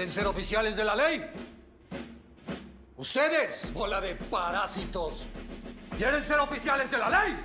¿Quieren ser oficiales de la ley? Ustedes, bola de parásitos, ¿quieren ser oficiales de la ley?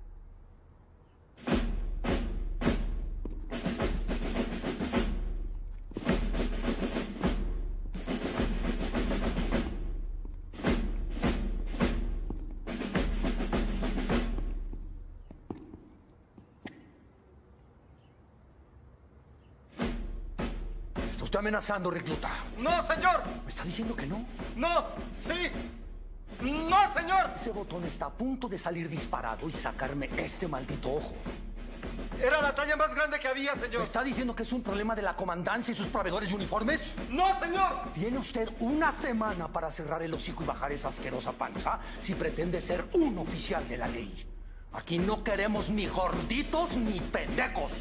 ¿Está usted amenazando, recluta? ¡No, señor! ¿Me está diciendo que no? ¡No! ¡Sí! ¡No, señor! Ese botón está a punto de salir disparado y sacarme este maldito ojo. Era la talla más grande que había, señor. ¿Me está diciendo que es un problema de la comandancia y sus proveedores de uniformes? ¡No, señor! Tiene usted una semana para cerrar el hocico y bajar esa asquerosa panza si pretende ser un oficial de la ley. Aquí no queremos ni gorditos ni pendejos.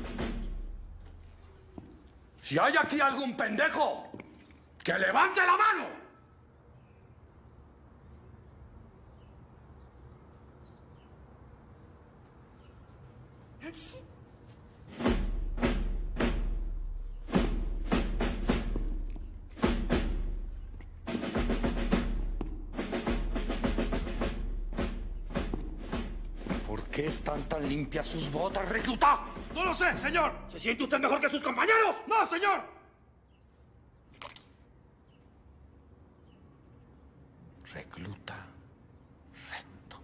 Si hay aquí algún pendejo, ¡que levante la mano! ¿Por qué están tan limpias sus botas, recluta? ¡No lo sé, señor! ¿Se siente usted mejor que sus compañeros? ¡No, señor! Recluta recto.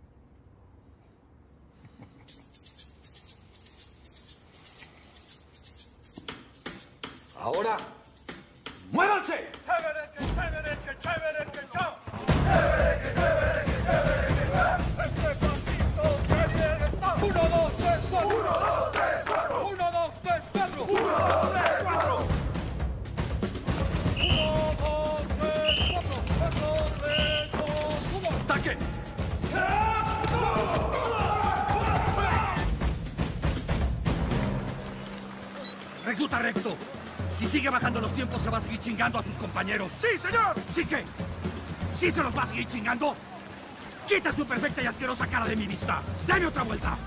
Ahora, ¡muévanse! ¡Chévere, que chévere, que chévere, que chao! ¡Este pasito que bien está! ¡1, 2, 3, 4! ¡1, 2, 3, 4! ¡1, 2, 3, 4! ¡1, 2, 3, 4! ¡Ataque! Recluta recto. Si sigue bajando los tiempos, se va a seguir chingando a sus compañeros. ¡Sí, señor! ¿Sí qué? ¿Sí se los va a seguir chingando? ¡Quita su perfecta y asquerosa cara de mi vista! ¡Dame otra vuelta!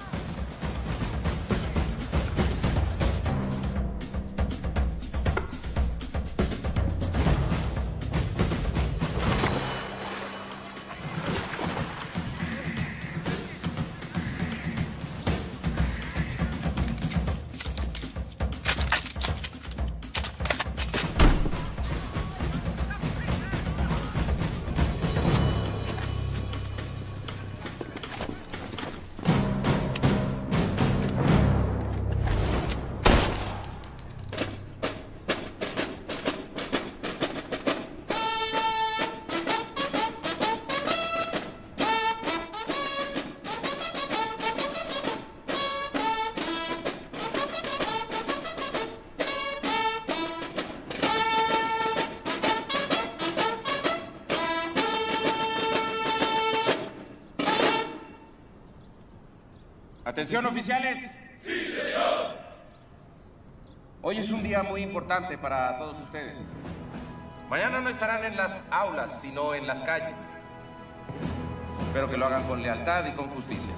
Atención, oficiales. Sí, señor. Hoy es un día muy importante para todos ustedes. Mañana no estarán en las aulas, sino en las calles. Espero que lo hagan con lealtad y con justicia.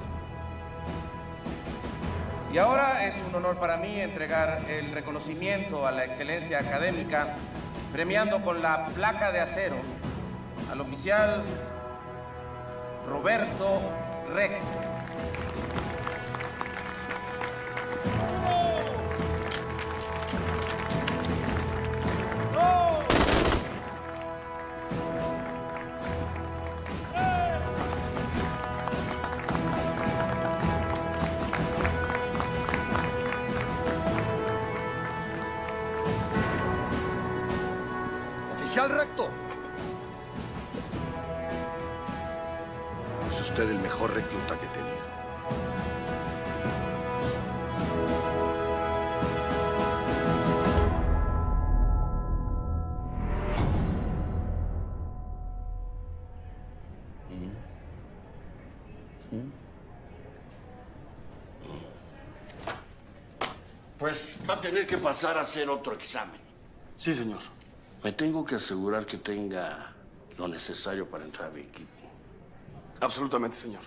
Y ahora es un honor para mí entregar el reconocimiento a la excelencia académica, premiando con la placa de acero al oficial Roberto Recto. Oficial recto. Es usted el mejor recluta que he tenido. Pues va a tener que pasar a hacer otro examen. Sí, señor. Me tengo que asegurar que tenga lo necesario para entrar a mi equipo. Absolutamente, señor.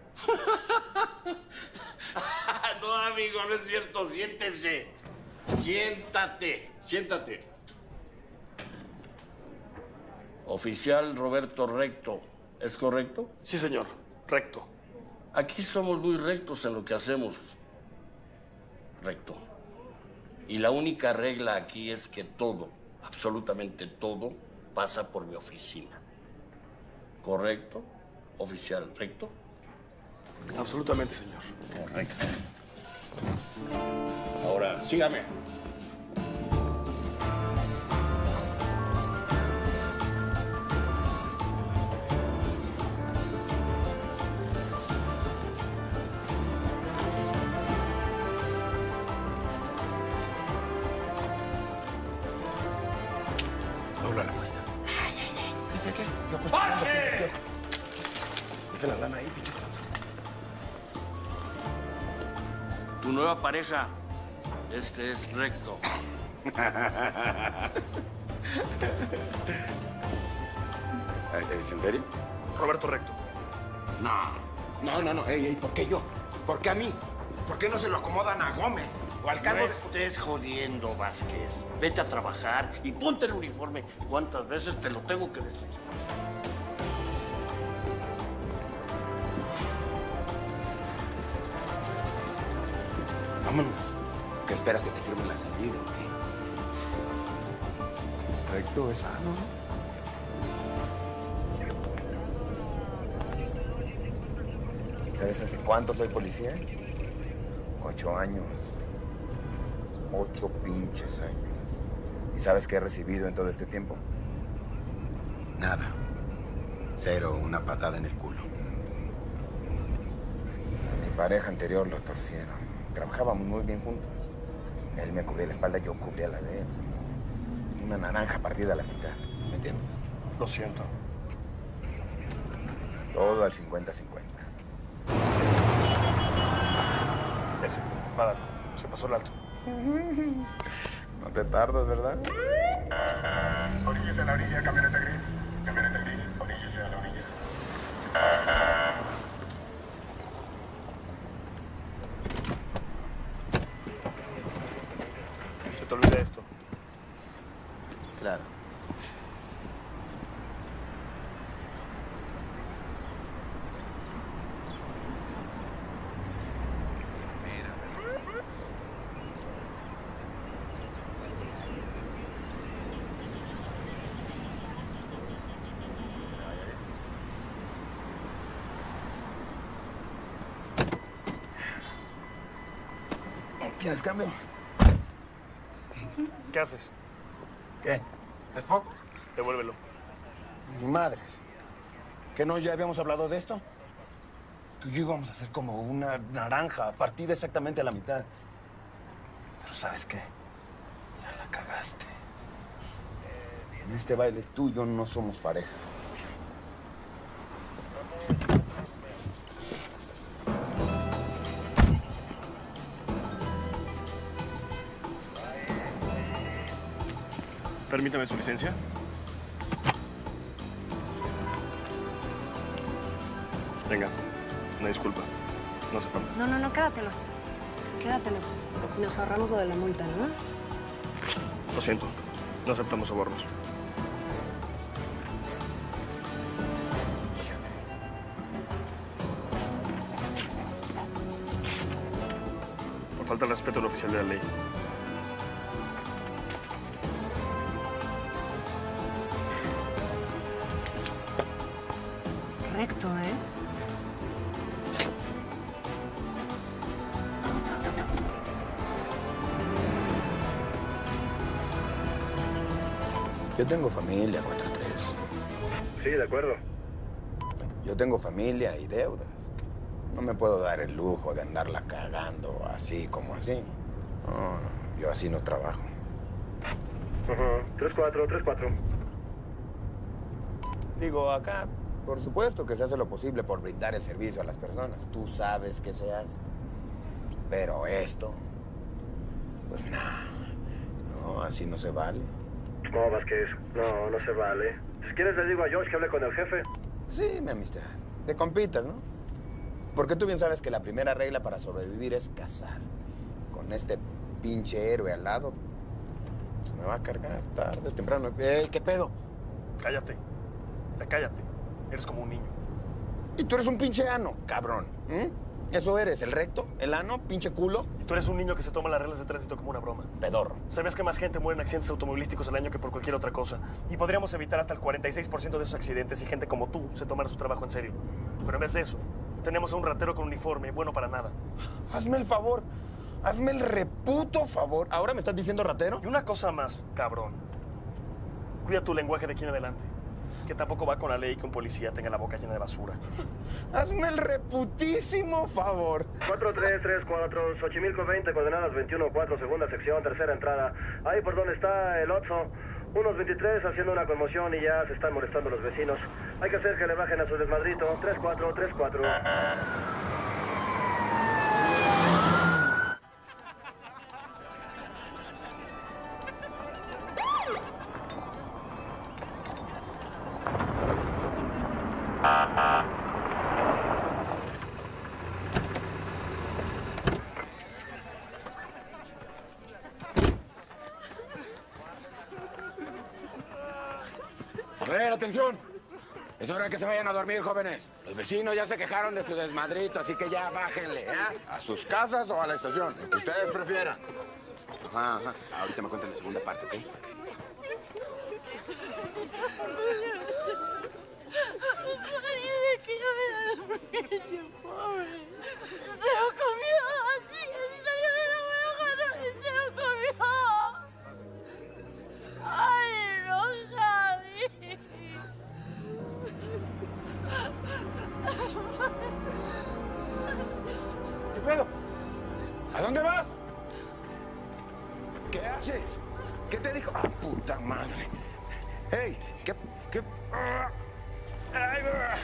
No, amigo, no es cierto. Siéntese. Siéntate. Siéntate. Oficial Roberto Recto, ¿es correcto? Sí, señor. Recto. Aquí somos muy rectos en lo que hacemos. Recto. Y la única regla aquí es que todo, absolutamente todo, pasa por mi oficina. ¿Correcto? Oficial Recto. Absolutamente, señor. Correcto. Ahora, sígame. Dobla la apuesta. ¿Qué? Yo apuesto. ¡Vázquez! Deja la lana ahí, pinches tranzas. Tu nueva pareja, este es Recto. ¿Es en serio? Roberto Recto. No. Ey, ¿por qué yo? ¿Por qué a mí? ¿Por qué no se lo acomodan a Gómez? O al No Carlos. estés jodiendo, Vázquez. Vete a trabajar y ponte el uniforme. ¿Cuántas veces te lo tengo que decir? Vámonos. ¿Qué esperas que te firme la salida o qué? Recto es sano, ¿no? ¿Sabes hace cuánto soy policía? 8 años. 8 pinches años. ¿Y sabes qué he recibido en todo este tiempo? Nada. 0, una patada en el culo. A mi pareja anterior lo torcieron. Trabajábamos muy bien juntos. Él me cubría la espalda, yo cubría la de él. Una naranja partida a la mitad. ¿Me entiendes? Lo siento. Todo al 50-50. Ese. Nada. Se pasó el alto. No te tardas, ¿verdad? Oríllese a la orilla, camioneta gris. Camioneta gris, oríllese a la orilla. Se te olvida esto. Claro. ¿Quieres cambio? ¿Qué haces? ¿Qué? ¿Es poco? Devuélvelo. Ni madres. ¿Que no ya habíamos hablado de esto? Tú y yo íbamos a hacer como una naranja, partida exactamente a la mitad. Pero ¿sabes qué? Ya la cagaste. En este baile tú y yo no somos pareja. Permítame su licencia. Venga, una disculpa. No hace falta. No, quédatelo. Quédatelo. Nos ahorramos lo de la multa, ¿no? Lo siento. No aceptamos sobornos. Por falta de respeto al oficial de la ley. Recto, ¿eh? Yo tengo familia, 4-3. Sí, de acuerdo. Yo tengo familia y deudas. No me puedo dar el lujo de andarla cagando así como así. No, yo así no trabajo. 3-4. Digo, acá, por supuesto que se hace lo posible por brindar el servicio a las personas. Tú sabes que se hace. Pero esto, pues no, así no se vale. No, Vázquez. No se vale. Si quieres le digo a Josh que hable con el jefe. Sí, mi amistad. De compitas, ¿no? Porque tú bien sabes que la primera regla para sobrevivir es cazar. Con este pinche héroe al lado, pues me va a cargar tarde o temprano. ¿Qué pedo? Cállate. Ya cállate. Eres como un niño. Y tú eres un pinche ano, cabrón. Eso eres, el recto, el ano, pinche culo. Y tú eres un niño que se toma las reglas de tránsito como una broma. Pedorro. ¿Sabes que más gente muere en accidentes automovilísticos al año que por cualquier otra cosa? Y podríamos evitar hasta el 46% de esos accidentes si gente como tú se tomara su trabajo en serio. Pero en vez de eso, tenemos a un ratero con uniforme, bueno para nada. Hazme el favor. Hazme el reputo favor. ¿Ahora me estás diciendo ratero? Y una cosa más, cabrón. Cuida tu lenguaje de aquí en adelante. Que tampoco va con la ley que un policía tenga la boca llena de basura. Hazme el reputísimo favor. 4334, Xochimilco 20, coordenadas 21-4, segunda sección, tercera entrada. Ahí por donde está el Otso. Unos 23 haciendo una conmoción y ya se están molestando los vecinos. Hay que hacer que le bajen a su desmadrito. 3434. A ver, atención. Es hora de que se vayan a dormir, jóvenes. Los vecinos ya se quejaron de su desmadrito, así que ya bájenle, ¿eh? A sus casas o a la estación, lo que ustedes prefieran. Ajá. Ahorita me cuentan la segunda parte, ¿ok? Parece que no me da el pequeño, pobre. Se lo comió así salió de la hueá y se lo comió. Ay, no, Javi. ¿Qué pedo? ¿A dónde vas? ¿Qué haces? ¿Qué te dijo? ¡Ah, puta madre! ¡Hey! ¿Qué? ¡Ay,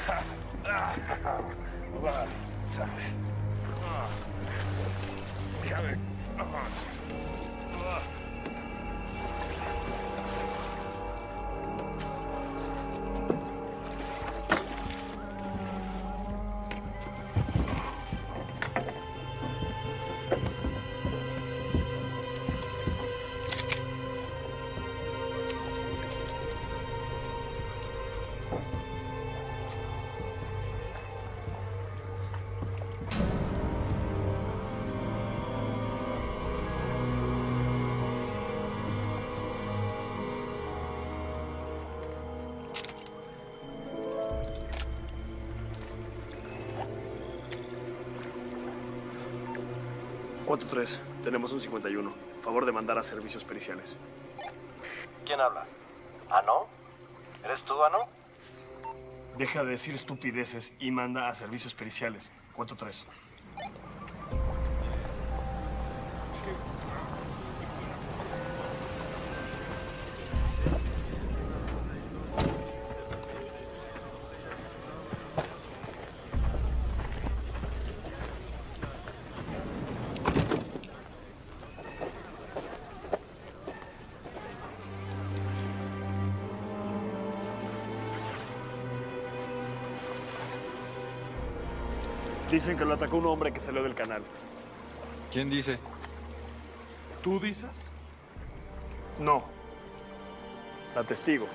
déjame. ¿Cuánto 3? Tenemos un 51. Favor de mandar a servicios periciales. ¿Quién habla? ¿Ano? ¿Eres tú, Ano? Deja de decir estupideces y manda a servicios periciales. ¿Cuánto 3? Dicen que lo atacó un hombre que salió del canal. ¿Quién dice? ¿Tú dices? No. La testigo.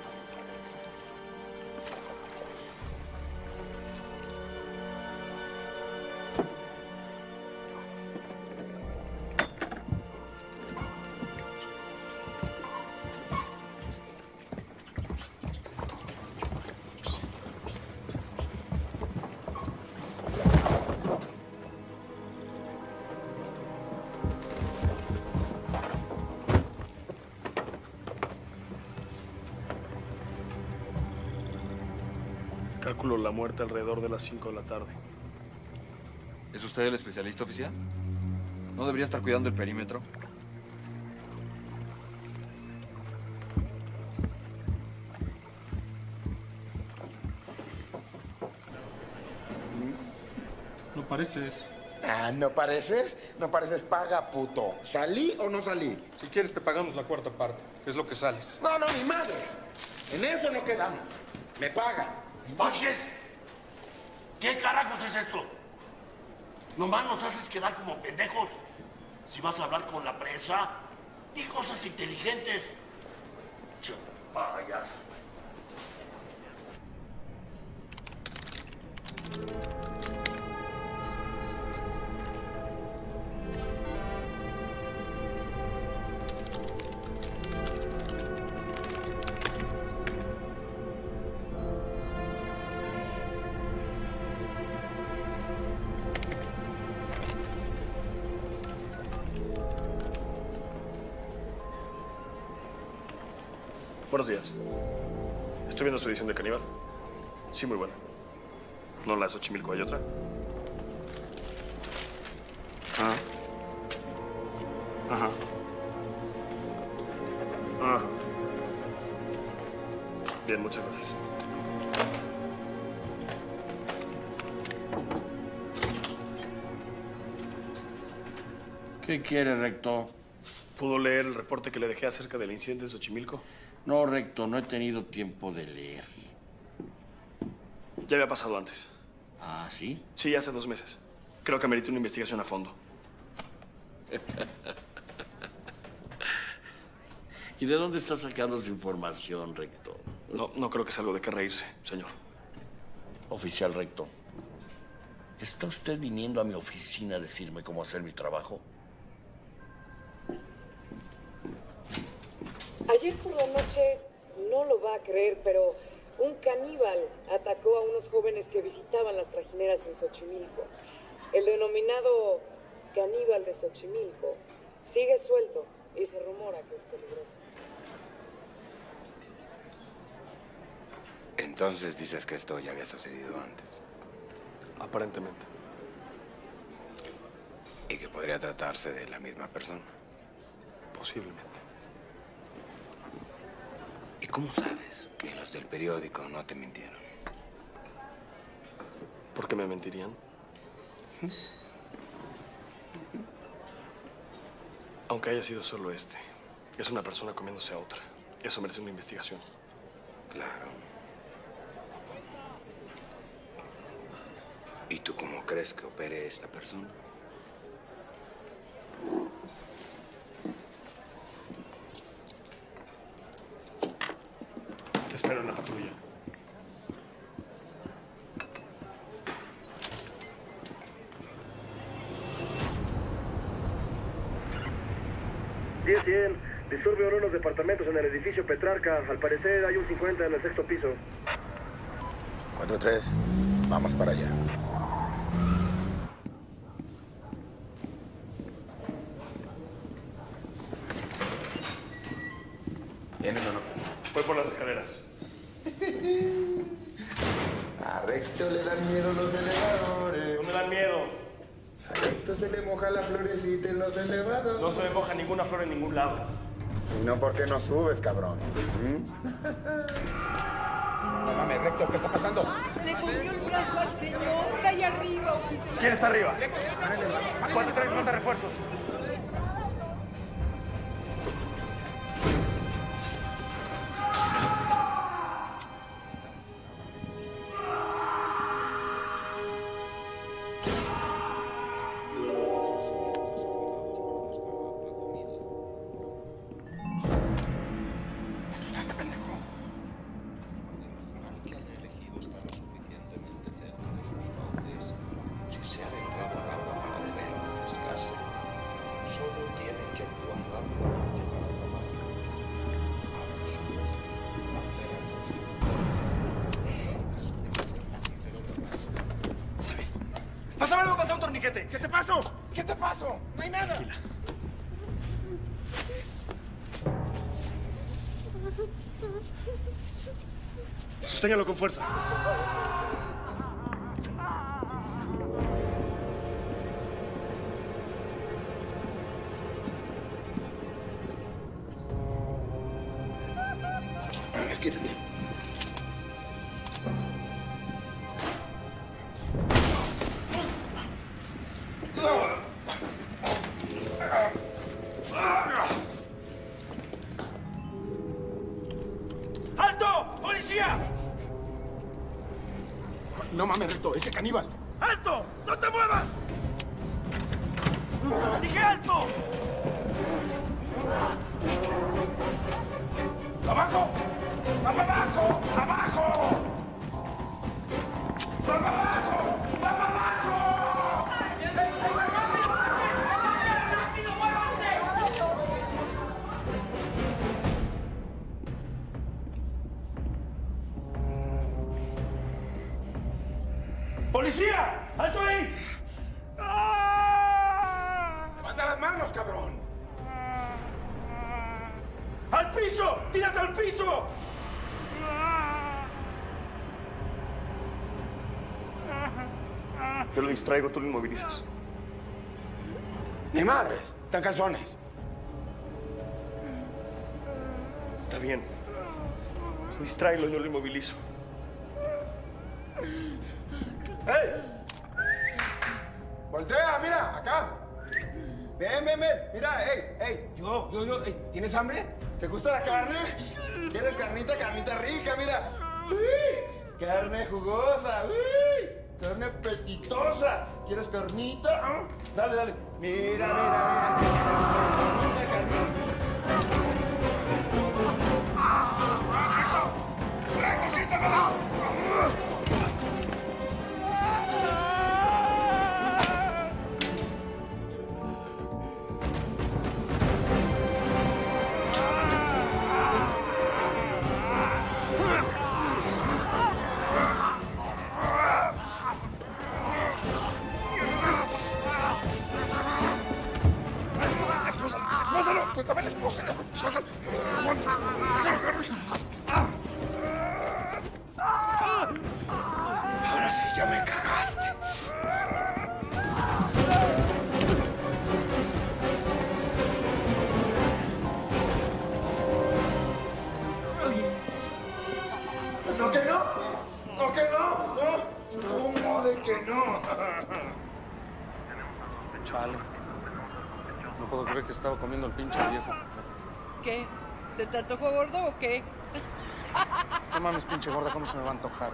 Calculo la muerte alrededor de las 5 de la tarde. ¿Es usted el especialista oficial? ¿No debería estar cuidando el perímetro? No pareces. Ah, ¿no pareces? No pareces paga, puto. ¿Salí o no salí? Si quieres te pagamos la cuarta parte. Es lo que sales. No, ni madres. En eso no quedamos. Me pagan. Vázquez, ¿qué carajos es esto? Nomás nos haces quedar como pendejos. Si vas a hablar con la presa, di cosas inteligentes. Che, payaso. Buenos días. Estoy viendo su edición de Caníbal. Sí, muy buena. ¿No la de Xochimilco hay otra? Ah. Ajá. Ajá. Bien, muchas gracias. ¿Qué quiere, rector? ¿Pudo leer el reporte que le dejé acerca del incidente de Xochimilco? No, rector, no he tenido tiempo de leer. Ya había pasado antes. ¿Ah, sí? Sí, hace 2 meses. Creo que amerita una investigación a fondo. ¿Y de dónde está sacando su información, rector? No creo que sea algo de qué reírse, señor. Oficial rector, ¿está usted viniendo a mi oficina a decirme cómo hacer mi trabajo? Ayer por la noche, no lo va a creer, pero un caníbal atacó a unos jóvenes que visitaban las trajineras en Xochimilco. El denominado caníbal de Xochimilco sigue suelto y se rumora que es peligroso. Entonces dices que esto ya había sucedido antes. Aparentemente. Y que podría tratarse de la misma persona. Posiblemente. ¿Y cómo sabes que los del periódico no te mintieron? ¿Por qué me mentirían? Aunque haya sido solo este, es una persona comiéndose a otra. Eso merece una investigación. Claro. ¿Y tú cómo crees que opere esta persona? Te espero en la patrulla. Disturbio en unos departamentos en el edificio Petrarca. Al parecer hay un 50 en el 6º piso. 4-3. Vamos para allá. ¿Vienes o no? Voy por las escaleras. A Recto le dan miedo los elevadores. No me dan miedo. A Recto se le moja la florecita en los elevadores. No se me moja ninguna flor en ningún lado. ¿Y no por qué no subes, cabrón? No mames, Recto, ¿qué está pasando? Le cogió el brazo al señor. Está ahí arriba, oficial. ¿Quién está arriba? 4-3, manda refuerzos. ¡Pásame algo! ¡Pasa un torniquete! ¿Qué te pasó? ¿Qué te pasó? No hay nada. Tranquila. Sosténgalo con fuerza. A ver, quítate. ¡Alto! ¡Policía! No mames, Recto, ese caníbal. ¡Alto! ¡No te muevas! ¡Dije alto! ¡Abajo! ¡Abajo! ¡Abajo! ¡Abajo! ¡Vámonos, cabrón! ¡Al piso! ¡Tírate al piso! Yo lo distraigo, tú lo inmovilizas. ¡Ni madres! ¡Están calzones! Está bien. Tú distráelo, yo lo inmovilizo. ¡Ey! ¡Voltea! ¡Mira! ¡Acá! ¡Ven! ¡Mira! ¡Ey! ¡Ey! ¿Tienes hambre? ¿Te gusta la carne? ¿Quieres carnita? ¡Carnita rica! ¡Mira! ¡Uy! ¡Carne jugosa! ¡Uy! ¡Carne apetitosa! ¿Quieres carnita? Dale. Mira. Carnita. ¡Recto, quítamela! ¡Espósalo! ¡Pues dame la esposa, cabrón! ¡Espósalo! ¡Aguanta! Ahora sí ya me cagaste. ¿No que no? ¿No que no? ¿No? ¿Cómo de que no? Chale. No puedo creer que estaba comiendo el pinche viejo. ¿Qué? ¿Se te antojó gordo o qué? No mames, pinche gorda, ¿cómo se me va a antojar?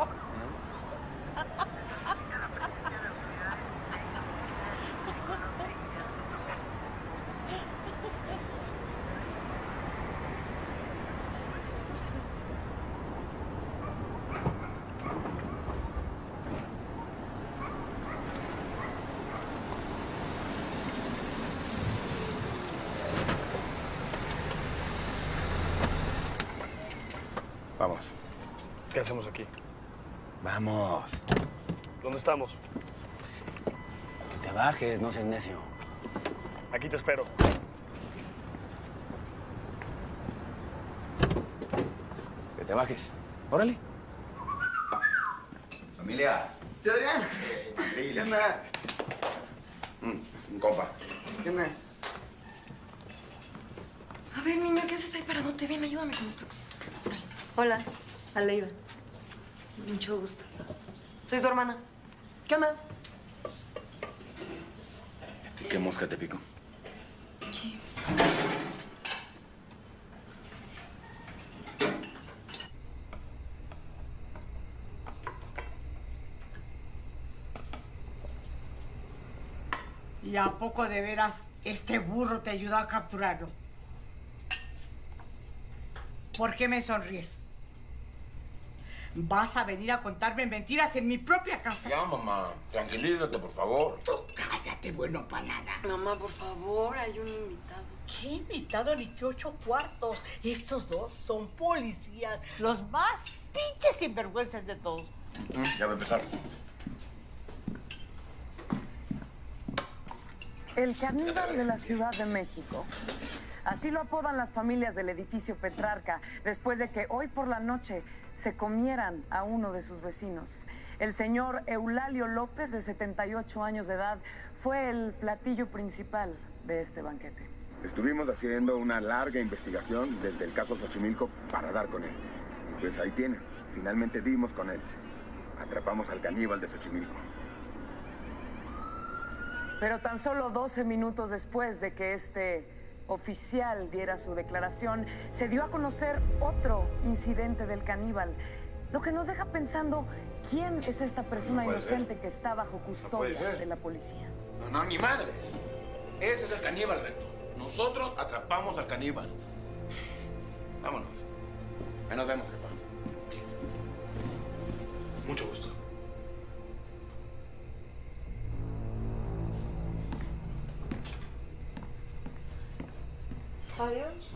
Vamos. ¿Qué hacemos aquí? Vamos. ¿Dónde estamos? Que te bajes, no seas necio. Aquí te espero. Que te bajes. Órale. Familia. ¿Sí, Adrián? ¿Qué onda? Un compa. ¿Qué onda? A ver, niño, ¿qué haces ahí paradote? Ven, ayúdame con los tacos. Hola, Aleida. Mucho gusto. Soy su hermana. ¿Qué onda? ¿Qué mosca te picó? ¿Y a poco de veras este burro te ayudó a capturarlo? ¿Por qué me sonríes? ¿Vas a venir a contarme mentiras en mi propia casa? Ya, mamá. Tranquilízate, por favor. Tú cállate, bueno para nada. Mamá, por favor, hay un invitado. ¿Qué invitado ni qué 8 cuartos? Estos dos son policías, los más pinches sinvergüenzas de todos. Ya va a empezar. El caníbal de la Ciudad de México. Así lo apodan las familias del edificio Petrarca, después de que hoy por la noche se comieran a uno de sus vecinos. El señor Eulalio López, de 78 años de edad, fue el platillo principal de este banquete. Estuvimos haciendo una larga investigación desde el caso Xochimilco para dar con él. Y pues ahí tiene. Finalmente dimos con él. Atrapamos al caníbal de Xochimilco. Pero tan solo 12 minutos después de que este oficial diera su declaración, se dio a conocer otro incidente del caníbal, lo que nos deja pensando quién es esta persona inocente que está bajo custodia de la policía. No, ni madres. Ese es el caníbal, Recto. Nosotros atrapamos al caníbal. Vámonos. Ahí nos vemos, jefa. Mucho gusto. Adiós.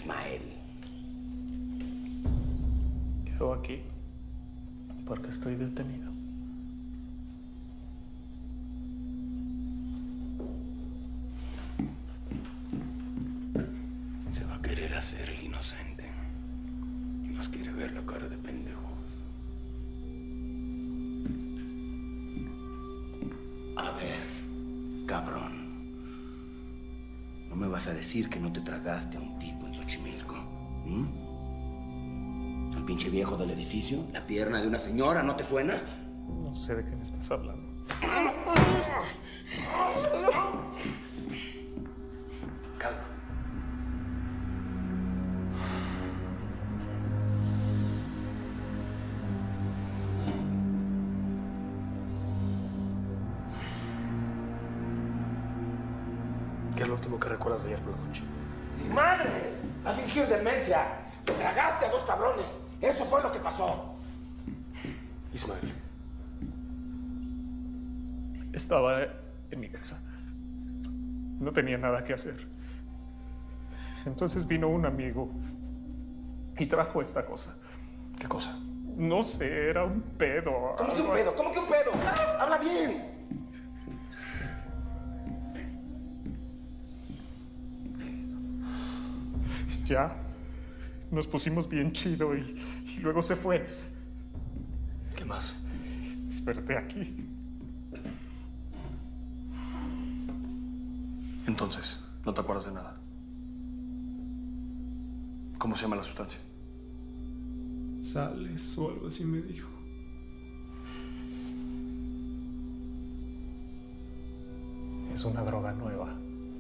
Ismael. Quedo aquí porque estoy detenido. Se va a querer hacer el inocente. Nos quiere ver la cara de pendejo. A ver, cabrón. No me vas a decir que no te tragaste a un tipo en Xochimilco. ¿El pinche viejo del edificio? ¿La pierna de una señora? ¿No te suena? No sé de qué me estás hablando. Calma. ¿Qué es lo último que recuerdas de ayer por la noche? ¡Madres! ¡A fingir demencia! ¡Te tragaste a dos cabrones! ¡Eso fue lo que pasó! Ismael. Estaba en mi casa. No tenía nada que hacer. Entonces vino un amigo y trajo esta cosa. ¿Qué cosa? No sé, era un pedo. ¿Cómo que un pedo? ¿Cómo que un pedo? ¡Habla bien! Ya. Nos pusimos bien chido y luego se fue. ¿Qué más? Desperté aquí. Entonces, ¿no te acuerdas de nada? ¿Cómo se llama la sustancia? Sales o algo así me dijo. Es una droga nueva.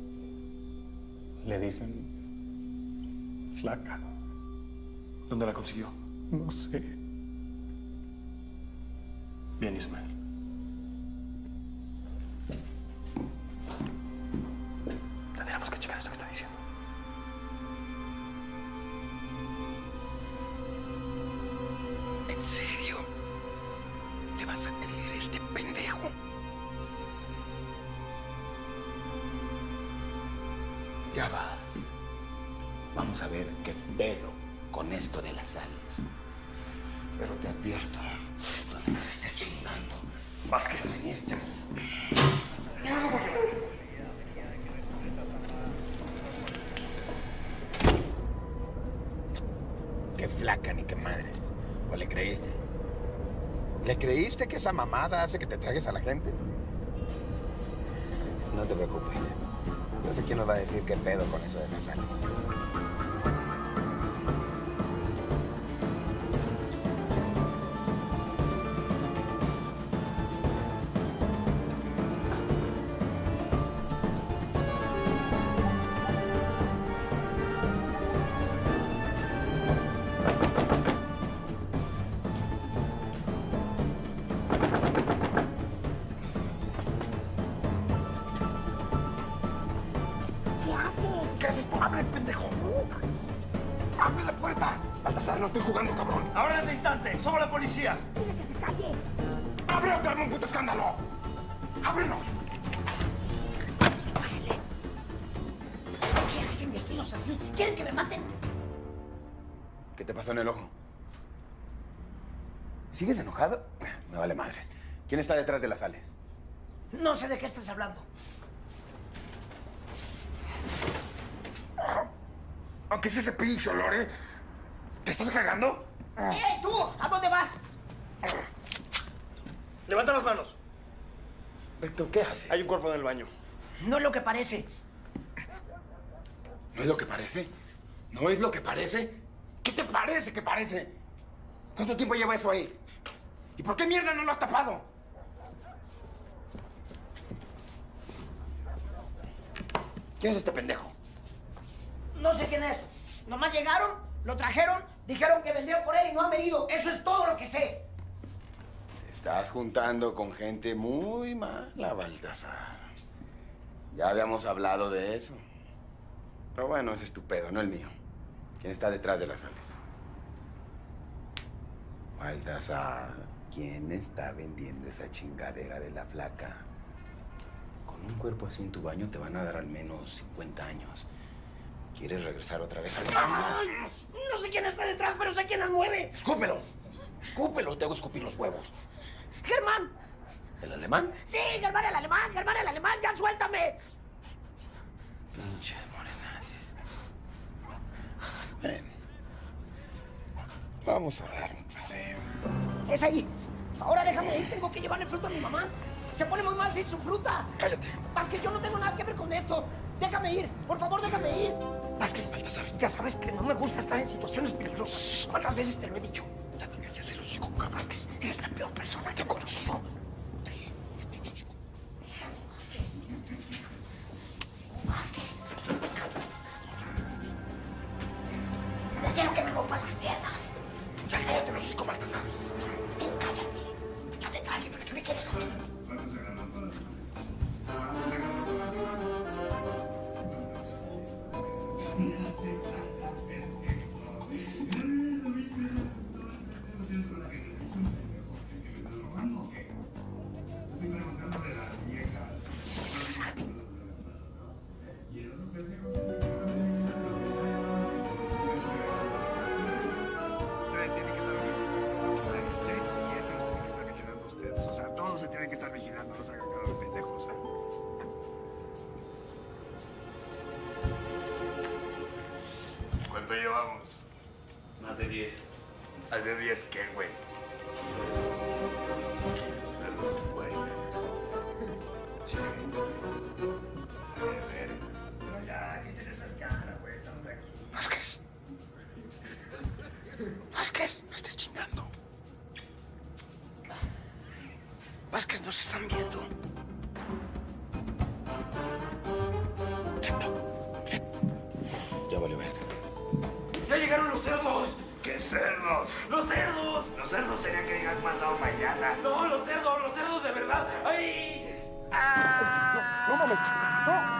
Le dicen flaca. ¿Dónde la consiguió? No sé. Bien, Ismael. Tendríamos que checar esto que está diciendo. ¿En serio? ¿Le vas a creer a este pendejo? Ya vas. Vamos a ver qué pedo con esto de las sales. Pero te advierto, donde nos estés chingando, Vázquez. venirte. Qué flaca ni qué madres. ¿O le creíste? ¿Le creíste que esa mamada hace que te tragues a la gente? No te preocupes. No sé quién nos va a decir qué pedo con eso de las sales. ¿Qué haces? ¡Abre, pendejo! ¡Abre la puerta! Baltasar, no estoy jugando, cabrón. Ahora en ese instante, somos la policía. ¡Dile que se calle! ¡Abre o te armo un puto escándalo! ¡Ábrenos! Pásenle. ¿Qué hacen vestidos así? ¿Quieren que me maten? ¿Qué te pasó en el ojo? ¿Sigues enojado? Me vale madres. ¿Quién está detrás de las sales? No sé de qué estás hablando. Aunque es ese pinche olor, ¿eh? ¿Te estás cagando? ¡Ey, tú! ¿A dónde vas? Levanta las manos. ¿Pero qué haces? Hay un cuerpo en el baño. No es lo que parece. ¿No es lo que parece? ¿No es lo que parece? ¿Qué te parece que parece? ¿Cuánto tiempo lleva eso ahí? ¿Y por qué mierda no lo has tapado? ¿Quién es este pendejo? No sé quién es. Nomás llegaron, lo trajeron, dijeron que vendieron por él y no han venido. Eso es todo lo que sé. Te estás juntando con gente muy mala, Baltasar. Ya habíamos hablado de eso. Pero bueno, ese es tu pedo, no el mío. ¿Quién está detrás de las sales? Baltasar, ¿quién está vendiendo esa chingadera de la flaca? Con un cuerpo así en tu baño te van a dar al menos 50 años. ¿Quieres regresar otra vez al... ¡Ay! No sé quién está detrás, pero sé quién las mueve. ¡Escúpelo! ¡Escúpelo! Te hago escupir los huevos. ¡Germán! ¿El alemán? Sí, Germán el alemán, ya suéltame. Pinches morenazis. Ven. Vamos a dar un paseo. Es ahí. Ahora déjame ir, tengo que llevarle fruta a mi mamá. Se pone muy mal sin su fruta. Cállate. Vázquez, yo no tengo nada que ver con esto. Déjame ir, por favor, déjame ir. Vázquez, Baltasar. Ya sabes que no me gusta estar en situaciones peligrosas. ¿Cuántas veces te lo he dicho? Ya te callas el hocico, cabrón. Vázquez, eres la peor persona que he conocido. Vázquez. No quiero que me rompan las piernas. Ya cállate el hocico, Baltasar. Tú cállate. Ya te traje, ¿para qué me quieres aquí? Ustedes tienen que estar vigilando a este y este los tienen que estar vigilando a ustedes. O sea, todos se tienen que estar vigilando, no se hagan cara de pendejos. ¿Cuánto llevamos? Más de 10. ¿Más de 10 qué, güey? Salud, güey. Sí. A ver. Pero ya, quiten esas caras, güey. Estamos aquí. Vázquez. Vázquez, no estés chingando. Vázquez, nos están viendo. Ya vale verga. ¡Ya llegaron los cerdos! ¿Qué cerdos? ¡Los cerdos! Los cerdos tenían que llegar pasado mañana. No, los cerdos de verdad. ¡Ay! No mames, no.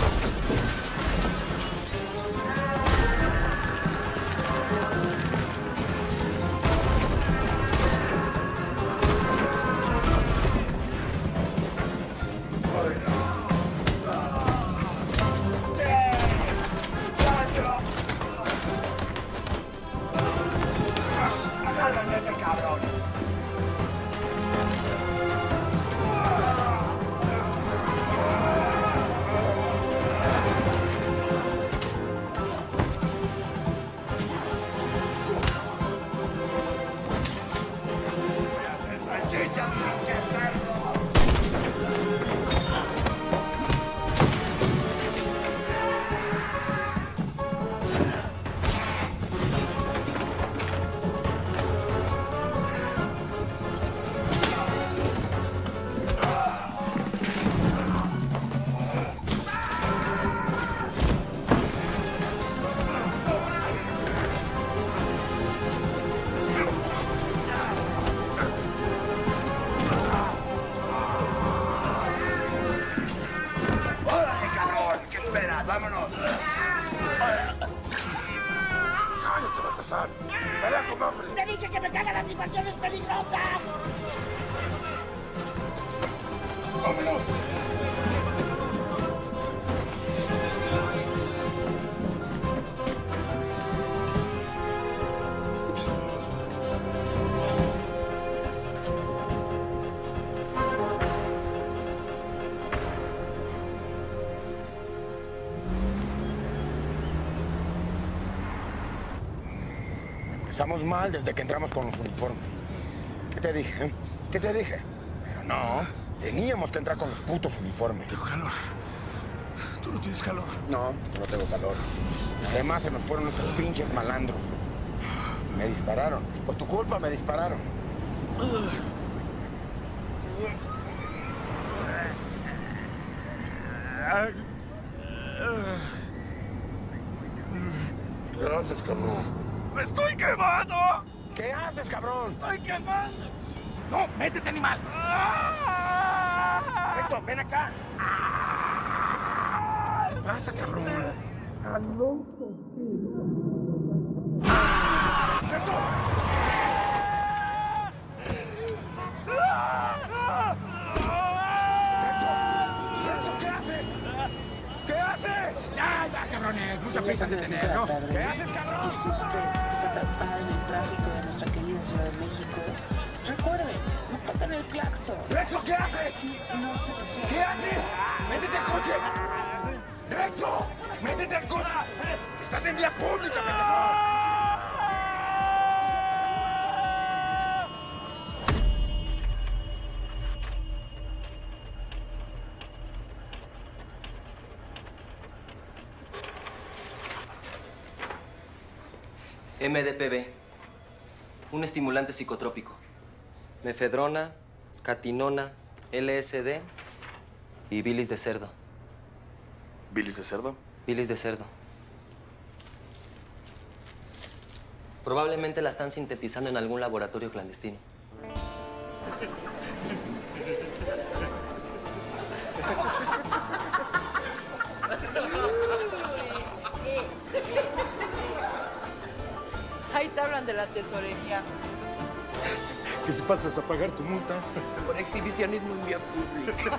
¡Agárrame a ese cabrón! Voy a hacer salchicha, pinche cerdo. ¡Órale, cabrón! ¿Qué esperas? ¡Vámonos! Cállate, Baltasar. Pelea con hombre. Te dije que me cagan las situaciones peligrosas. ¡Vámonos! Empezamos mal desde que entramos con los uniformes. ¿Qué te dije? ¿Qué te dije? Pero no, teníamos que entrar con los putos uniformes. Tengo calor. ¿Tú no tienes calor? No, no tengo calor. Además se nos fueron nuestros pinches malandros. Y me dispararon. Por tu culpa me dispararon. ¿Qué haces, cabrón? ¡Me estoy quemando! ¿Qué haces, cabrón? ¡Estoy quemando! ¡No! ¡Métete, animal! Héctor, ven acá. ¿Qué pasa, cabrón? ¿Qué haces? ¡Ya, cabrones! ¡Mucha prisa! vas a detener, ¿no? ¿Qué haces, cabrón? ¿Es usted que está atrapada en el tráfico de nuestra querida Ciudad de México? Recuerde, no toquen el claxon. ¡Rexo, qué haces! Sí, no se resuelve. ¿Qué haces? ¡Métete al coche! ¡Rexo! ¡Métete al coche! ¡Estás en vía pública, pendejo! MDPV, un estimulante psicotrópico. Mefedrona, catinona, LSD y bilis de cerdo. ¿Bilis de cerdo? Bilis de cerdo. Probablemente la están sintetizando en algún laboratorio clandestino. Ahí te hablan de la tesorería. ¿Qué si pasas a pagar tu multa? Por exhibicionismo en vía pública.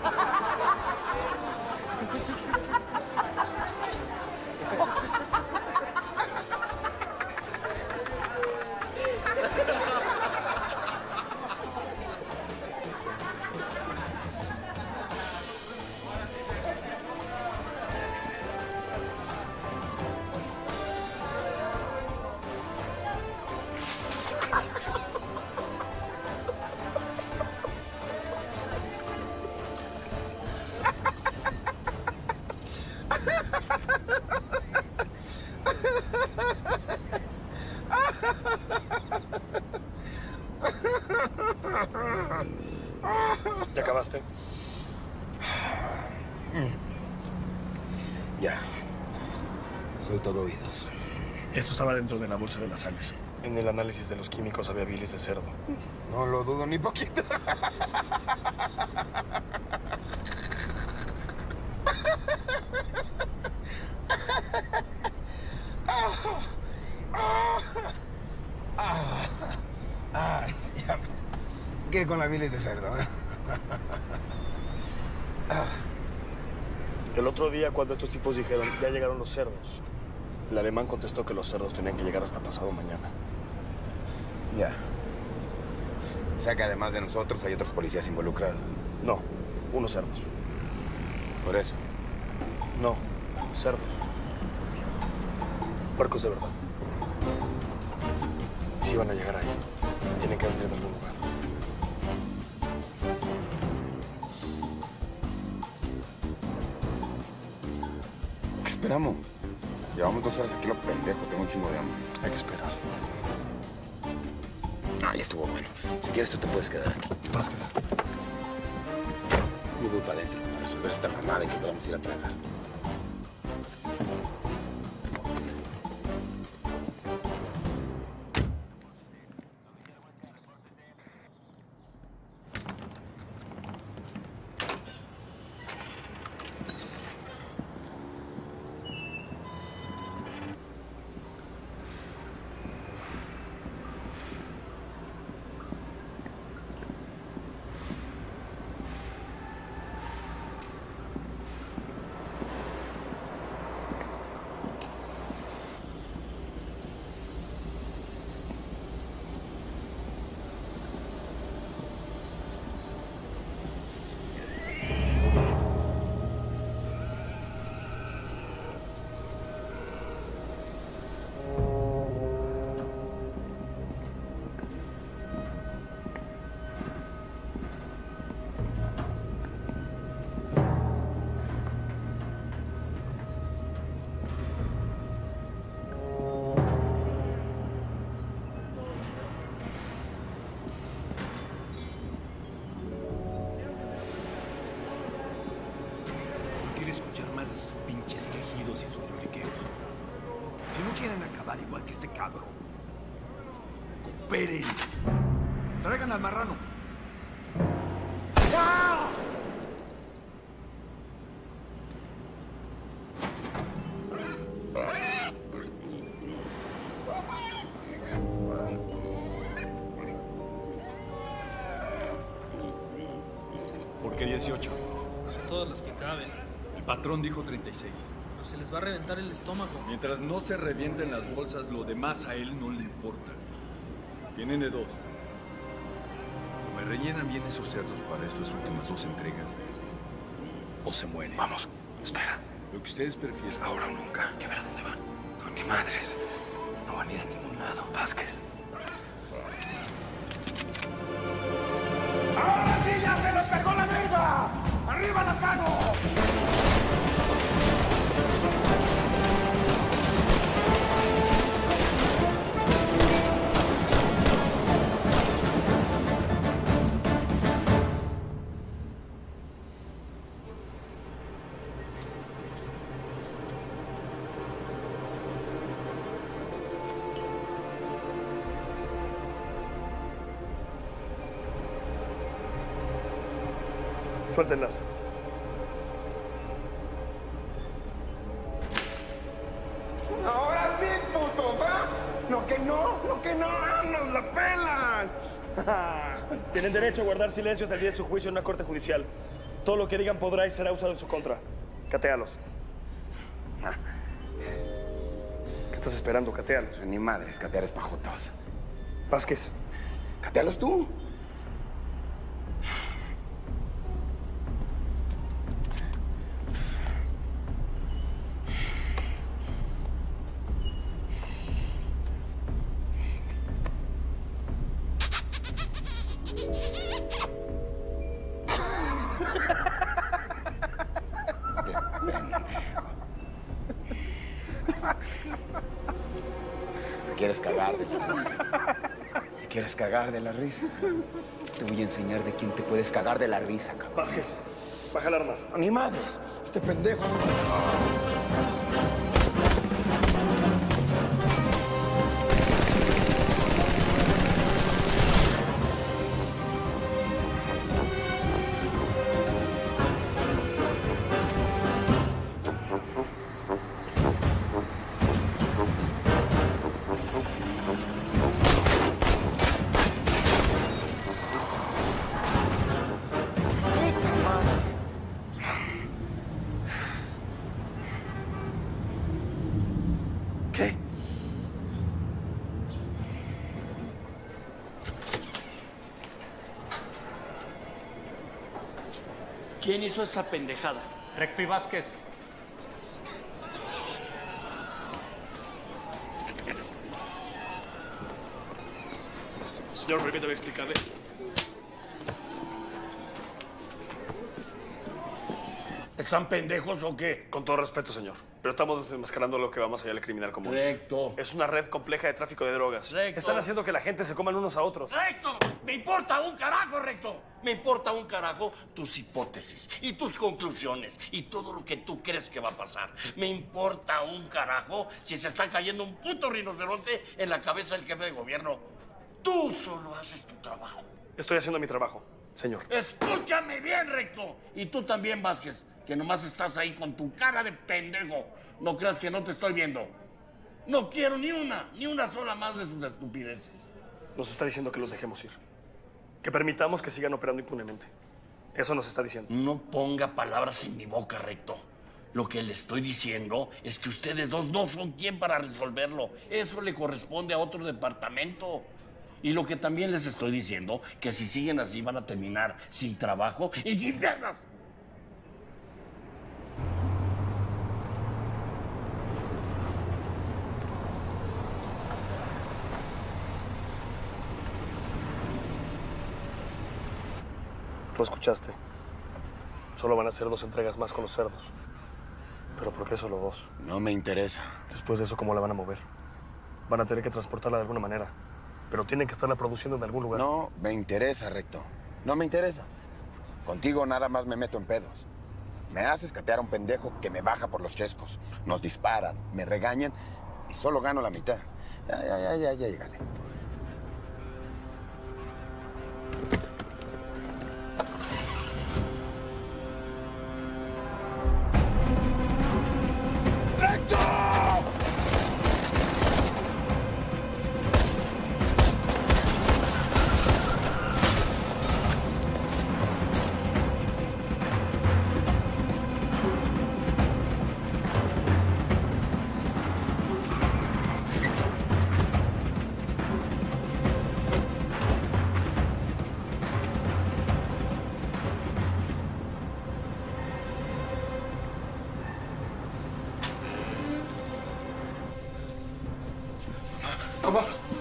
¿Ya acabaste? Ya. Soy todo oídos. Esto estaba dentro de la bolsa de las sales. En el análisis de los químicos había bilis de cerdo. No lo dudo ni poquito. Ya. ¿Qué con la bilis de cerdo? Que el otro día, cuando estos tipos dijeron, ya llegaron los cerdos, el alemán contestó que los cerdos tenían que llegar hasta pasado mañana. Ya. O sea que además de nosotros hay otros policías involucrados. No, unos cerdos. ¿Por eso? No, cerdos. Puercos de verdad. Si van a llegar ahí, tienen que venir de algún lugar. ¿Qué esperamos? Llevamos 2 horas aquí lo pendejo, tengo un chingo de hambre. Hay que esperar. Ah, ya estuvo bueno. Si quieres tú te puedes quedar aquí. Vázquez. Yo voy para adentro para resolver esta mamada y que podamos ir a tragar. Escuchar más de sus pinches quejidos y sus lloriqueos. Si no quieren acabar igual que este cabrón, cooperen. Traigan al marrano. ¡Ah! ¿Por qué 18? Todas las que caben. El patrón dijo 36. pero se les va a reventar el estómago. Mientras no se revienten las bolsas, lo demás a él no le importa. Tienen de dos. O me rellenan bien esos cerdos para estas últimas 2 entregas, o se mueren. Vamos, espera. Lo que ustedes prefieran. Ahora o nunca. Hay que ver a dónde van. Con mi madres. No van a ir a ningún lado. Vázquez. ¡Ahora sí ya se los cargó la verga! ¡Arriba las manos! Suéltenlas. Ahora sí, putos, ¿ah? Lo que no, nos la pelan. Tienen derecho a guardar silencio hasta el día de su juicio en una corte judicial. Todo lo que digan podrá y será usado en su contra. Catéalos. ¿Qué estás esperando? Catéalos. Ni madres, catear es pajotos. Vázquez. Catéalos tú. ¿Quieres cagar de la risa? ¿Te quieres cagar de la risa? Te voy a enseñar de quién te puedes cagar de la risa, cabrón. Vázquez, baja el arma. Ni madres. Este pendejo. ¿Qué? ¿Quién hizo esta pendejada? Recto y Vázquez. Señor, permítame explicarle. ¿Están pendejos o qué? Con todo respeto, señor. Pero estamos desenmascarando lo que va más allá del criminal común. Recto. Es una red compleja de tráfico de drogas. Recto. Están haciendo que la gente se coman unos a otros. ¡Recto! ¡Me importa un carajo, Recto! Me importa un carajo tus hipótesis y tus conclusiones y todo lo que tú crees que va a pasar. Me importa un carajo si se está cayendo un puto rinoceronte en la cabeza del jefe de gobierno. Tú solo haces tu trabajo. Estoy haciendo mi trabajo, señor. Escúchame bien, Recto. Y tú también, Vázquez, que nomás estás ahí con tu cara de pendejo. No creas que no te estoy viendo. No quiero ni una sola más de sus estupideces. Nos está diciendo que los dejemos ir. Que permitamos que sigan operando impunemente. Eso nos está diciendo. No ponga palabras en mi boca, Recto. Lo que le estoy diciendo es que ustedes dos no son quien para resolverlo. Eso le corresponde a otro departamento. Y lo que también les estoy diciendo, que si siguen así van a terminar sin trabajo y sin piernas. Lo escuchaste. Solo van a hacer 2 entregas más con los cerdos. ¿Pero por qué solo 2? No me interesa. Después de eso, ¿cómo la van a mover? Van a tener que transportarla de alguna manera. Pero tienen que estarla produciendo en algún lugar. No me interesa, Recto. No me interesa. Contigo nada más me meto en pedos. Me haces catear a un pendejo que me baja por los chescos. Nos disparan, me regañan y solo gano la mitad. Ya, llégale. ¿Cómo?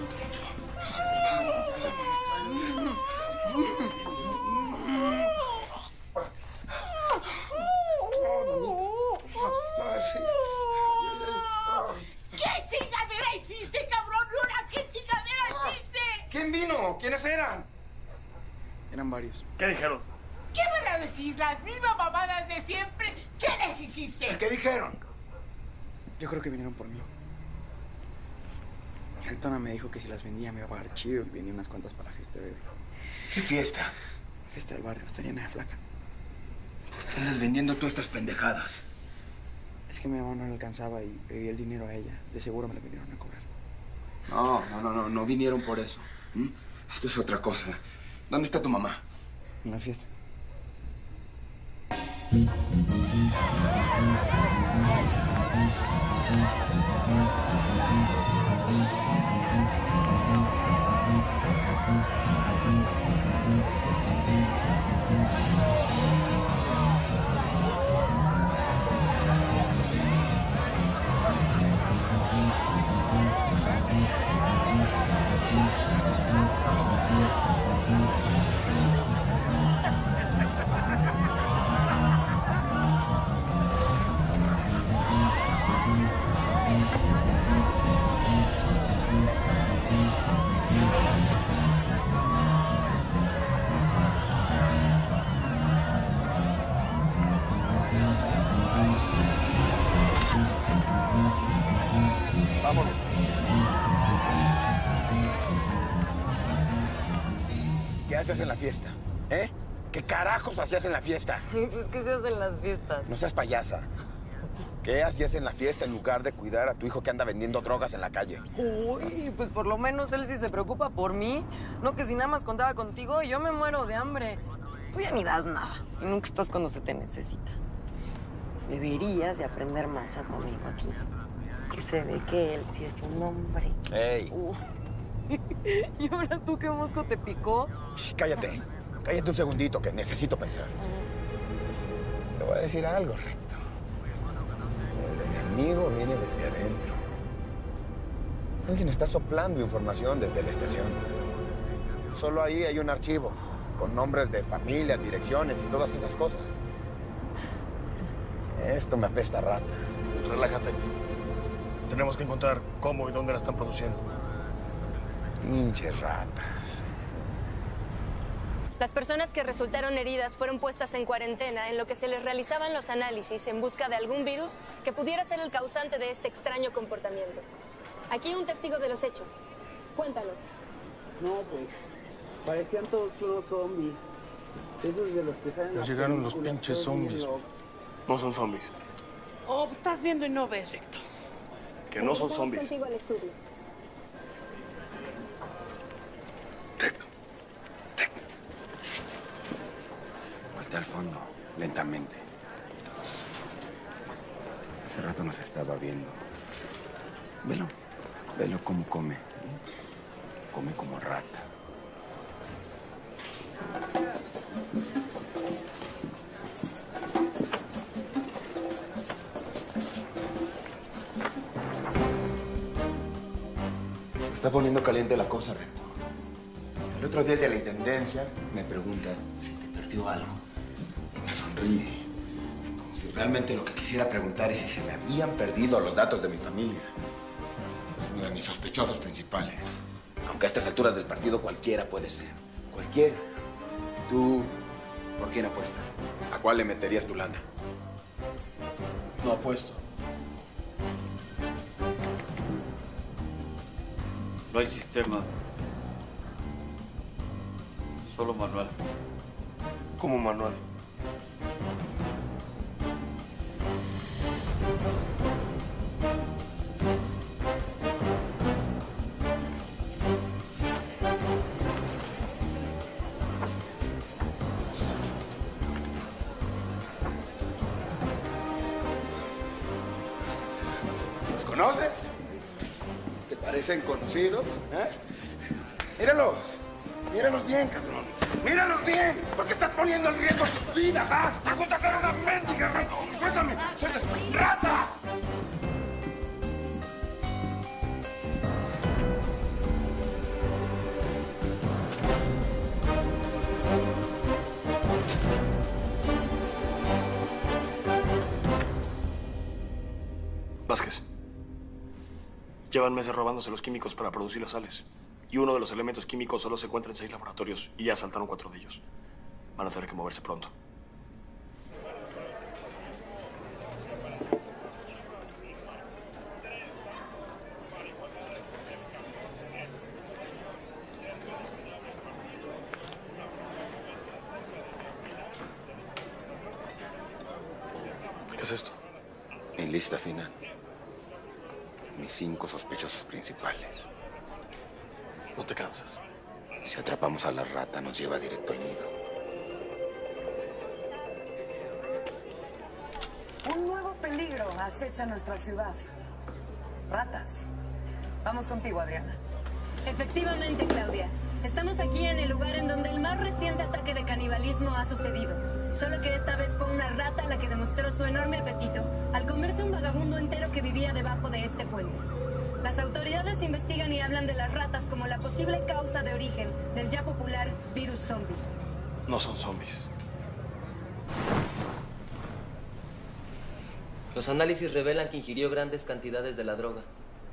¿Qué chingadera hiciste, cabrón? ¿Ahora qué chingadera hiciste? ¿Quién vino? ¿Quiénes eran? Eran varios. ¿Qué dijeron? ¿Qué van a decir? ¿Las mismas mamadas de siempre? ¿Qué les hiciste? ¿Qué dijeron? Yo creo que vinieron por mí. El Tona me dijo que si las vendía me iba a pagar chido y vendía unas cuantas para la fiesta de hoy. ¿Qué fiesta? Fiesta del barrio, estaría nada flaca. ¿Qué andas vendiendo tú estas pendejadas? Es que mi mamá no le alcanzaba y pedí el dinero a ella. De seguro me la vinieron a cobrar. No vinieron por eso. ¿Mm? Esto es otra cosa. ¿Dónde está tu mamá? En la fiesta. Vámonos. ¿Qué haces en la fiesta? ¿Eh? ¿Qué carajos hacías en la fiesta? Pues, ¿qué se hace en las fiestas? No seas payasa. ¿Qué hacías en la fiesta en lugar de cuidar a tu hijo que anda vendiendo drogas en la calle? Uy, pues por lo menos él sí se preocupa por mí. No que si nada más contaba contigo, yo me muero de hambre. Tú ya ni das nada. Y nunca estás cuando se te necesita. Deberías de aprender más a tu amigo aquí. Que se ve que él sí es un hombre. ¡Ey! ¿Y ahora tú qué mosco te picó? Shh, cállate. Cállate un segundito, que necesito pensar. Te voy a decir algo, Recto. El enemigo viene desde adentro. Alguien está soplando información desde la estación. Solo ahí hay un archivo, con nombres de familias, direcciones y todas esas cosas. Esto me apesta a rata. Relájate. Tenemos que encontrar cómo y dónde la están produciendo. Pinches ratas. Las personas que resultaron heridas fueron puestas en cuarentena en lo que se les realizaban los análisis en busca de algún virus que pudiera ser el causante de este extraño comportamiento. Aquí un testigo de los hechos. Cuéntanos. No, pues, parecían todos unos zombies. Esos de los que salen... Ya llegaron los pinches zombies. No son zombies. Oh, estás viendo y no ves, Recto. Que no son zombies. Contigo al estudio. Vuelta al fondo, lentamente. Hace rato nos estaba viendo. Velo. Velo cómo come. Come como rata. Se está poniendo caliente la cosa, Recto. El otro día de la intendencia me pregunta si te perdió algo. Y me sonríe. Como si realmente lo que quisiera preguntar es si se me habían perdido los datos de mi familia. Es uno de mis sospechosos principales. Aunque a estas alturas del partido cualquiera puede ser. Cualquiera. ¿Tú por quién apuestas? ¿A cuál le meterías tu lana? No apuesto. No hay sistema. Solo manual. ¿Cómo manual? ¿Los conoces? ¿Te parecen conocidos? ¿Eh? Míralos. Míralos bien, cabrón. ¡Míralos bien! Porque estás poniendo en riesgo sus vidas, ¿ah? ¡Estás junto a ser una mendiga, Recto! ¡Suéltame! ¡Suéltame! ¡Rata! Llevan meses robándose los químicos para producir las sales. Y uno de los elementos químicos solo se encuentra en 6 laboratorios y ya asaltaron 4 de ellos. Van a tener que moverse pronto. ¿Qué es esto? Mi lista final. Mis 5 sospechosos principales. ¿No te cansas? Si atrapamos a la rata, nos lleva directo al nido. Un nuevo peligro acecha nuestra ciudad. Ratas. Vamos contigo, Adriana. Efectivamente, Claudia. Estamos aquí en el lugar en donde el más reciente ataque de canibalismo ha sucedido. Solo que esta vez fue una rata la que demostró su enorme apetito al comerse un vagabundo entero que vivía debajo de este puente. Las autoridades investigan y hablan de las ratas como la posible causa de origen del ya popular virus zombie. No son zombies. Los análisis revelan que ingirió grandes cantidades de la droga.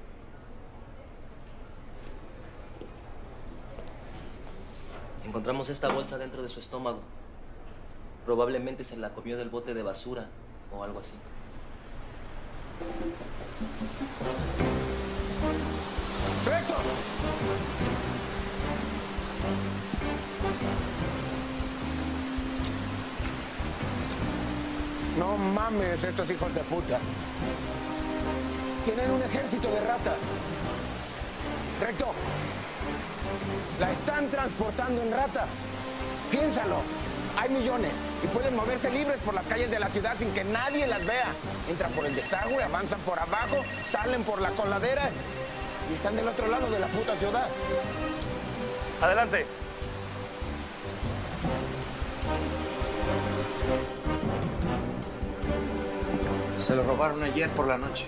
Encontramos esta bolsa dentro de su estómago. Probablemente se la comió del bote de basura o algo así. ¡Recto! No mames, estos hijos de puta. Tienen un ejército de ratas. Recto. La están transportando en ratas. Piénsalo. Hay millones y pueden moverse libres por las calles de la ciudad sin que nadie las vea. Entran por el desagüe, avanzan por abajo, salen por la coladera y están del otro lado de la puta ciudad. Adelante. Se lo robaron ayer por la noche.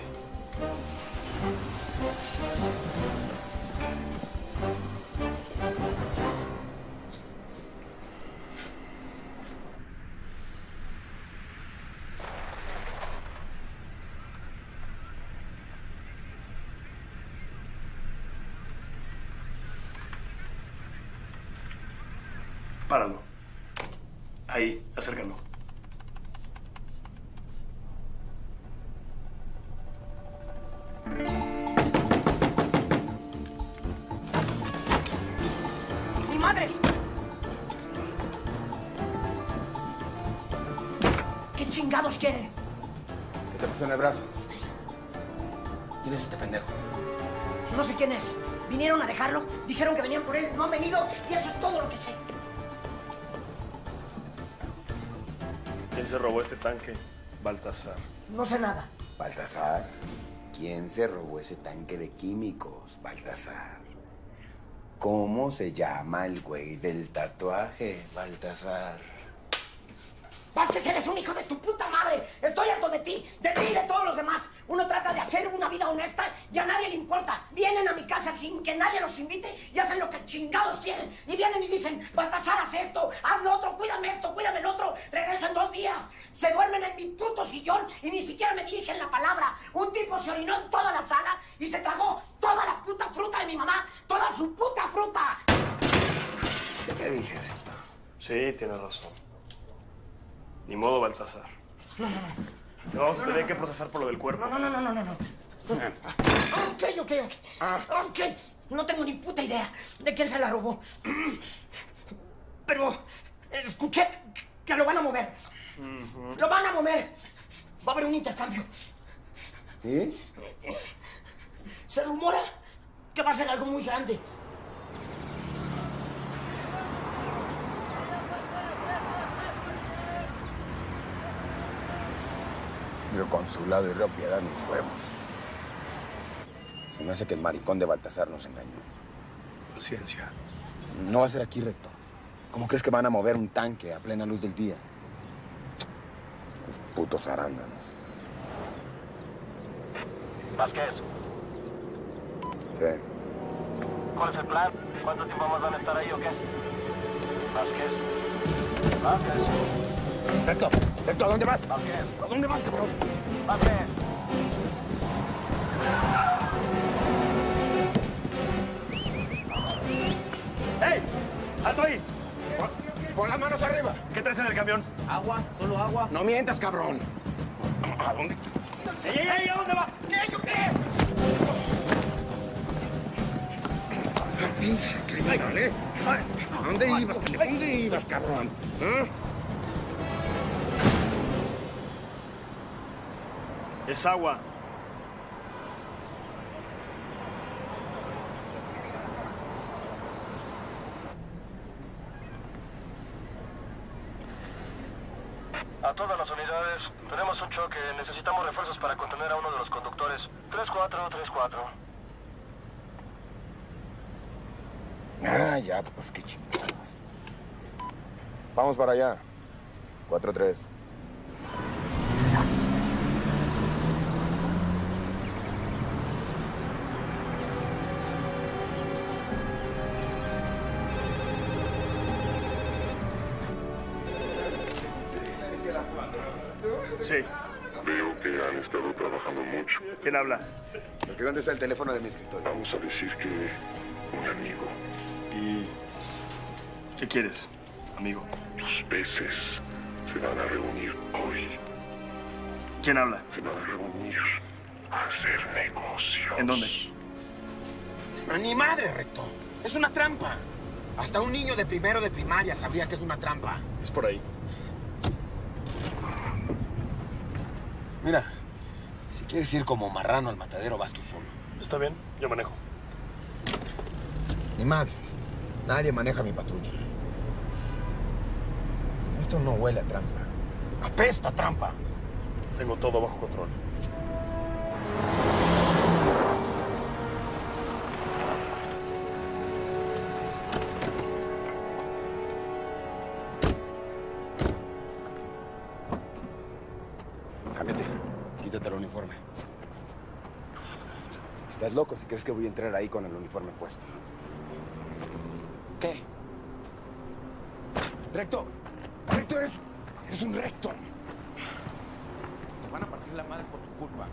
Páralo. Ahí, acércalo. ¡Ni madres! ¿Qué chingados quieren? ¿Qué te pasó en el brazo? ¿Quién es este pendejo? No sé quién es. Vinieron a dejarlo, dijeron que venían por él, no han venido y eso es todo lo que sé. ¿Quién se robó este tanque? Baltasar. No sé nada. Baltasar. ¿Quién se robó ese tanque de químicos, Baltasar? ¿Cómo se llama el güey del tatuaje, Baltasar? Vázquez, eres un hijo de tu puta madre. Estoy harto de ti y de todos los demás. Uno trata de hacer una vida honesta y a nadie le importa. Vienen a mi casa sin que nadie los invite y hacen lo que chingados quieren. Y vienen y dicen, Baltasar, haz esto, haz lo otro, cuídame esto, cuídame el otro. Regreso en 2 días. Se duermen en mi puto sillón y ni siquiera me dirigen la palabra. Un tipo se orinó en toda la sala y se tragó toda la puta fruta de mi mamá. Toda su puta fruta. ¿Qué te dije, Recto? Sí, tienes razón. Ni modo, Baltasar. No. Te vamos a tener que procesar por lo del cuerpo. No. Ok. No tengo ni puta idea de quién se la robó. Pero escuché que lo van a mover. Lo van a mover. Va a haber un intercambio. ¿Y? Se rumora que va a ser algo muy grande. Río Consulado y Río Piedad, mis huevos. Se me hace que el maricón de Baltasar nos engañó. Paciencia. No va a ser aquí, Recto. ¿Cómo crees que van a mover un tanque a plena luz del día? Los putos arándanos. Vázquez, Sí. ¿cuál es el plan? ¿Cuánto tiempo más van a estar ahí o qué? Vázquez. Recto, ¿a dónde vas? Vázquez. ¿A dónde vas, cabrón? Vázquez. ¡Alto ahí! Pon las manos arriba. ¿Qué traes en el camión? Agua, solo agua. No mientas, cabrón. ¿A dónde? ¡Ey! ¿A dónde vas? ¿Qué? ¿Yo qué? Pinche criminal, ¿eh? ¿A dónde ibas, pendejo? ¿A dónde ibas, cabrón? ¿Ah? Es agua. A todas las unidades, tenemos un choque. Necesitamos refuerzos para contener a uno de los conductores. 3434. Ah, ya, pues qué chingados. Vamos para allá. 4-3. Sí. Veo que han estado trabajando mucho. ¿Quién habla? Porque ¿dónde está el teléfono de mi escritorio? Vamos a decir que un amigo. ¿Y qué quieres, amigo? Los peces se van a reunir hoy. ¿Quién habla? Se van a reunir a hacer negocios. ¿En dónde? ¡A ni madre, Recto! ¡Es una trampa! Hasta un niño de primero de primaria sabría que es una trampa. Es por ahí. Mira, si quieres ir como marrano al matadero, vas tú solo. Está bien, yo manejo. Ni madres. Nadie maneja mi patrulla. Esto no huele a trampa. ¡Apesta a trampa! Tengo todo bajo control. Cámbiate. Quítate el uniforme. Estás loco si crees que voy a entrar ahí con el uniforme puesto. ¿Qué? ¡Recto! ¡Recto, eres un recto! Nos van a partir la madre por tu culpa.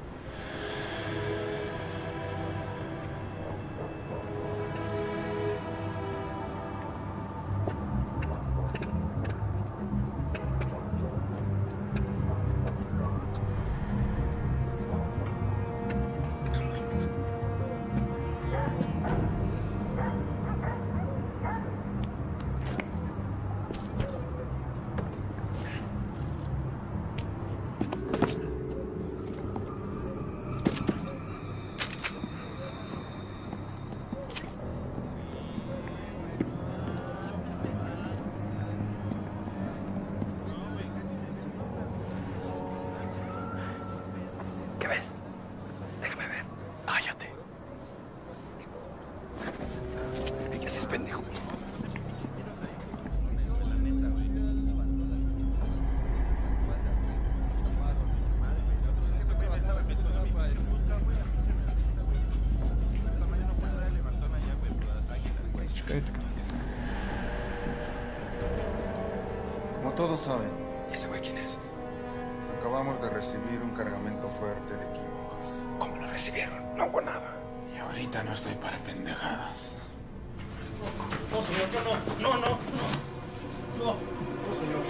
¿Qué ves? Déjame ver. Cállate. ¿Qué haces, pendejo? Como todos saben, ¿Y ese güey quién es? acabamos de recibir un cargamento fuerte de químicos. ¿Cómo lo recibieron? No hubo nada. Y ahorita no estoy para pendejadas. No, señor, yo no. No, señor.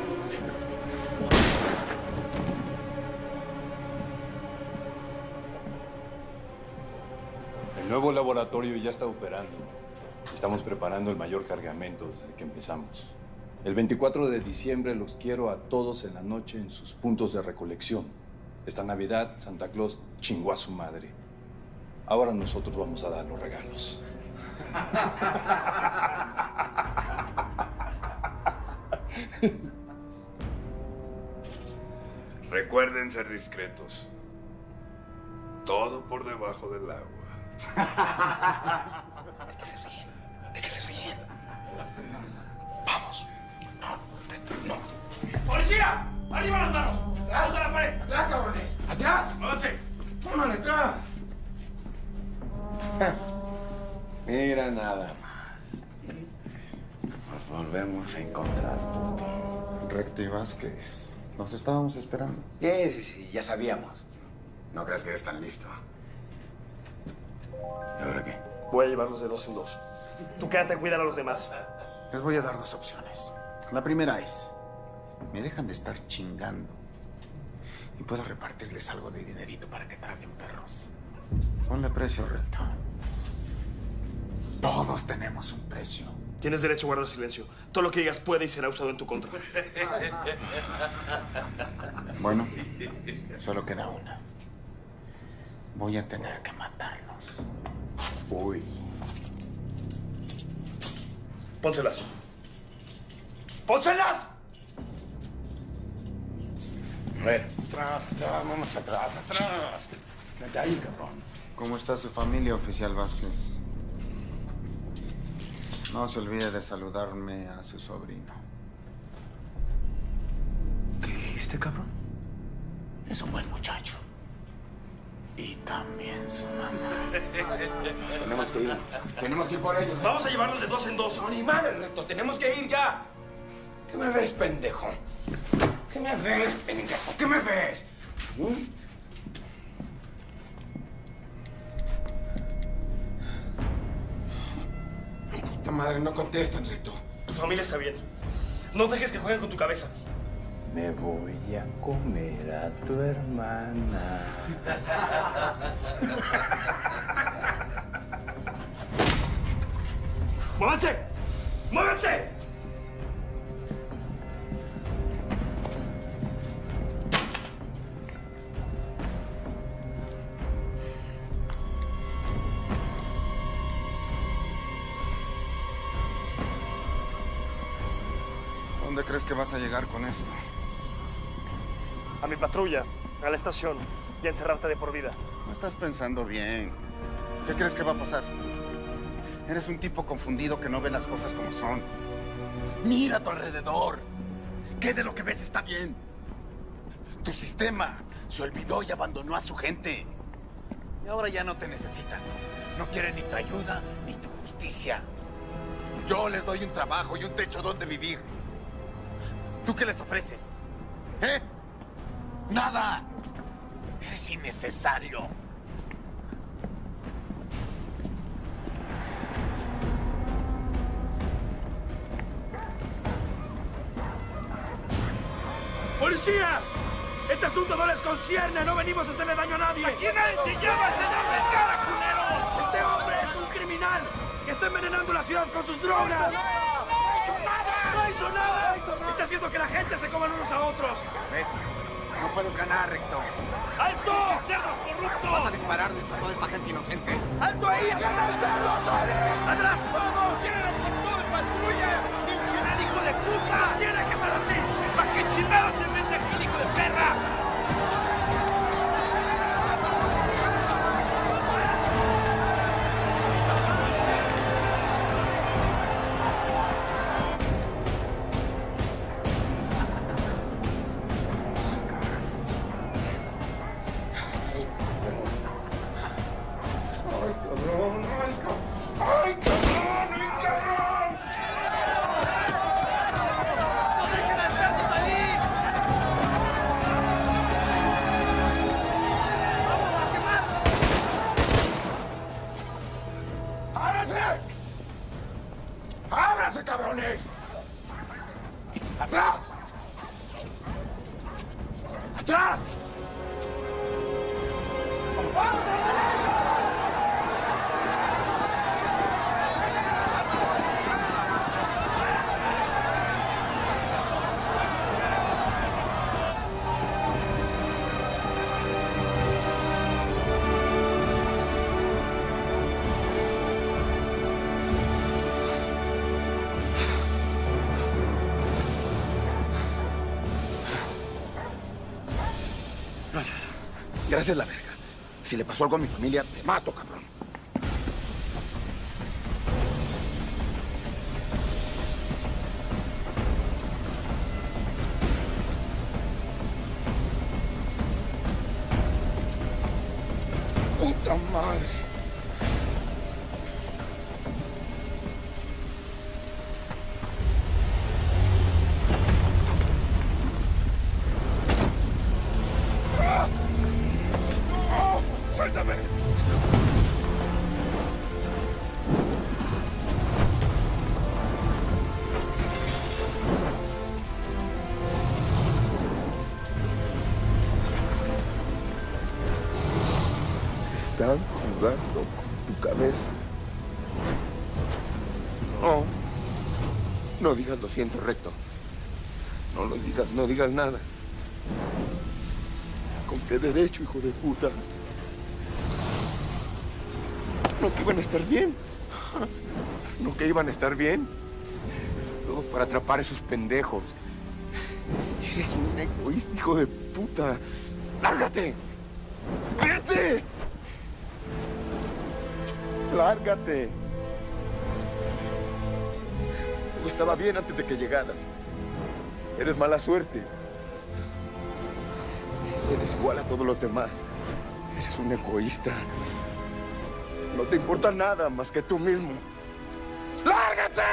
El nuevo laboratorio ya está operando. Estamos preparando el mayor cargamento desde que empezamos. El 24 de diciembre los quiero a todos en la noche en sus puntos de recolección. Esta Navidad, Santa Claus chingó a su madre. Ahora nosotros vamos a dar los regalos. Recuerden ser discretos. Todo por debajo del agua. ¿De qué se ríen? ¿De qué se ríen? Vamos. No. ¡Policía! ¡Arriba las manos! ¡Vamos a la pared! ¡Atrás, cabrones! ¡Atrás! ¡Muévanse! ¡Tómale atrás! Mira nada más. Nos volvemos a encontrar, puto. Recto y Vázquez, nos estábamos esperando. Sí, ya sabíamos. No creas que eres tan listo. ¿Y ahora qué? Voy a llevarlos de dos en dos. Tú quédate a cuidar a los demás. Les voy a dar dos opciones. La primera es, me dejan de estar chingando y puedo repartirles algo de dinerito para que traguen perros. Ponle precio, Recto. Todos tenemos un precio. Tienes derecho a guardar silencio. Todo lo que digas puede y será usado en tu contra. Bueno, solo queda una. Voy a tener que matarlos. Uy. Pónselas. ¡Pónselas! A ver, atrás, vamos atrás. Vete ahí, cabrón. ¿Cómo está su familia, oficial Vázquez? No se olvide de saludarme a su sobrino. ¿Qué dijiste, cabrón? Es un buen muchacho. Y también su mamá. Tenemos que irnos. Tenemos que ir por ellos. Vamos a llevarlos de dos en dos. No, ni madre, Recto. Tenemos que ir ya. ¿Qué me ves, pendejo? ¿Qué me ves, pendejo? ¿Qué me ves? Puta madre, no contestan, Recto. Tu familia está bien. No dejes que jueguen con tu cabeza. Me voy a comer a tu hermana. ¡Muévanse! ¡Muévete! ¿Dónde crees que vas a llegar con esto? A mi patrulla, a la estación y a encerrarte de por vida. No estás pensando bien. ¿Qué crees que va a pasar? Eres un tipo confundido que no ve las cosas como son. Mira a tu alrededor. ¿Qué de lo que ves está bien? Tu sistema se olvidó y abandonó a su gente. Y ahora ya no te necesitan. No quieren ni tu ayuda ni tu justicia. Yo les doy un trabajo y un techo donde vivir. ¿Tú qué les ofreces? ¿Eh? ¡Nada! Eres innecesario. ¡Policía! Este asunto no les concierne. No venimos a hacerle daño a nadie. ¡Aquí nadie se llama el señor Vergara, culeros! Este hombre es un criminal que está envenenando la ciudad con sus drogas. ¡No hizo nada! ¡No hizo nada! Está haciendo que la gente se coman unos a otros. ¿Ves? No puedes ganar, Recto. ¡Alto! ¡Cerdos corruptos! ¿Vas a dispararles a toda esta gente inocente? ¡Alto ahí! ¡Agarra el cerdo! ¡Atrás todos! ¡Cierren con todo el patrulla! ¡Pinche hijo de puta! ¡Tiene que ser así! ¿Para qué chingados se mete aquí el hijo de perra? ¡Ábranse, cabrones! ¡Atrás! ¡Atrás! Gracias. Gracias, la verga. Si le pasó algo a mi familia, te mato, cabrón. ¡Puta madre! ¡Suéltame! jugando con tu cabeza. No. No digas lo siento, Recto. No lo digas, no digas nada. ¿Con qué derecho, hijo de puta? No que iban a estar bien. No que iban a estar bien. Todo para atrapar a esos pendejos. Eres un egoísta, hijo de puta. ¡Lárgate! ¡Vete! ¡Lárgate! Todo estaba bien antes de que llegaras. Eres mala suerte. Eres igual a todos los demás. Eres un egoísta. No te importa nada más que tú mismo. ¡Lárgate!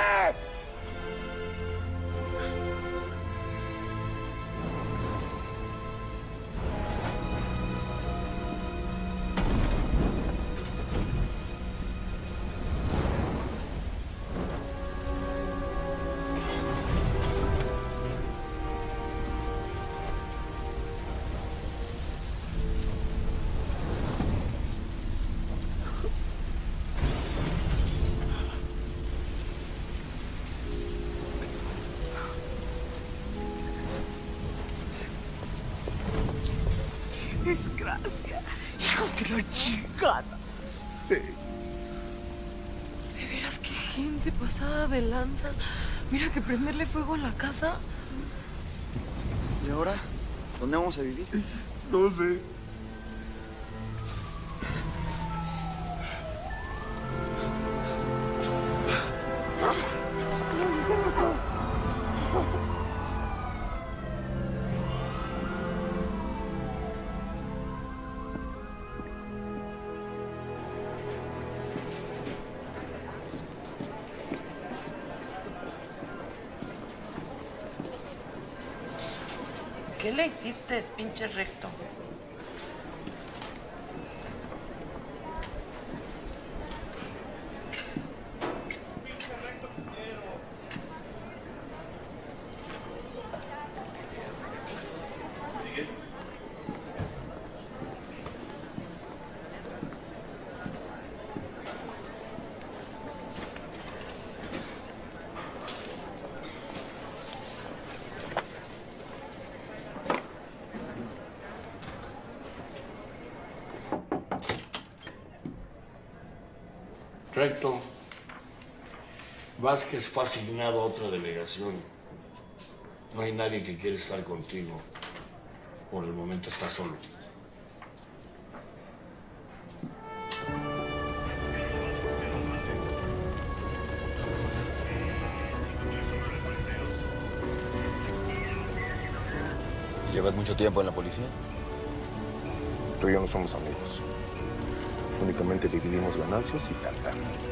Desgracia. Hijos de la chingada. Sí. De veras, qué gente pasada de lanza. Mira que prenderle fuego a la casa. ¿Y ahora? ¿Dónde vamos a vivir? No sé. ¿Qué le hiciste, pinche Recto? Recto. Vázquez fue asignado a otra delegación. No hay nadie que quiera estar contigo. Por el momento está solo. ¿Llevas mucho tiempo en la policía? Tú y yo no somos amigos. Únicamente dividimos ganancias y cantar.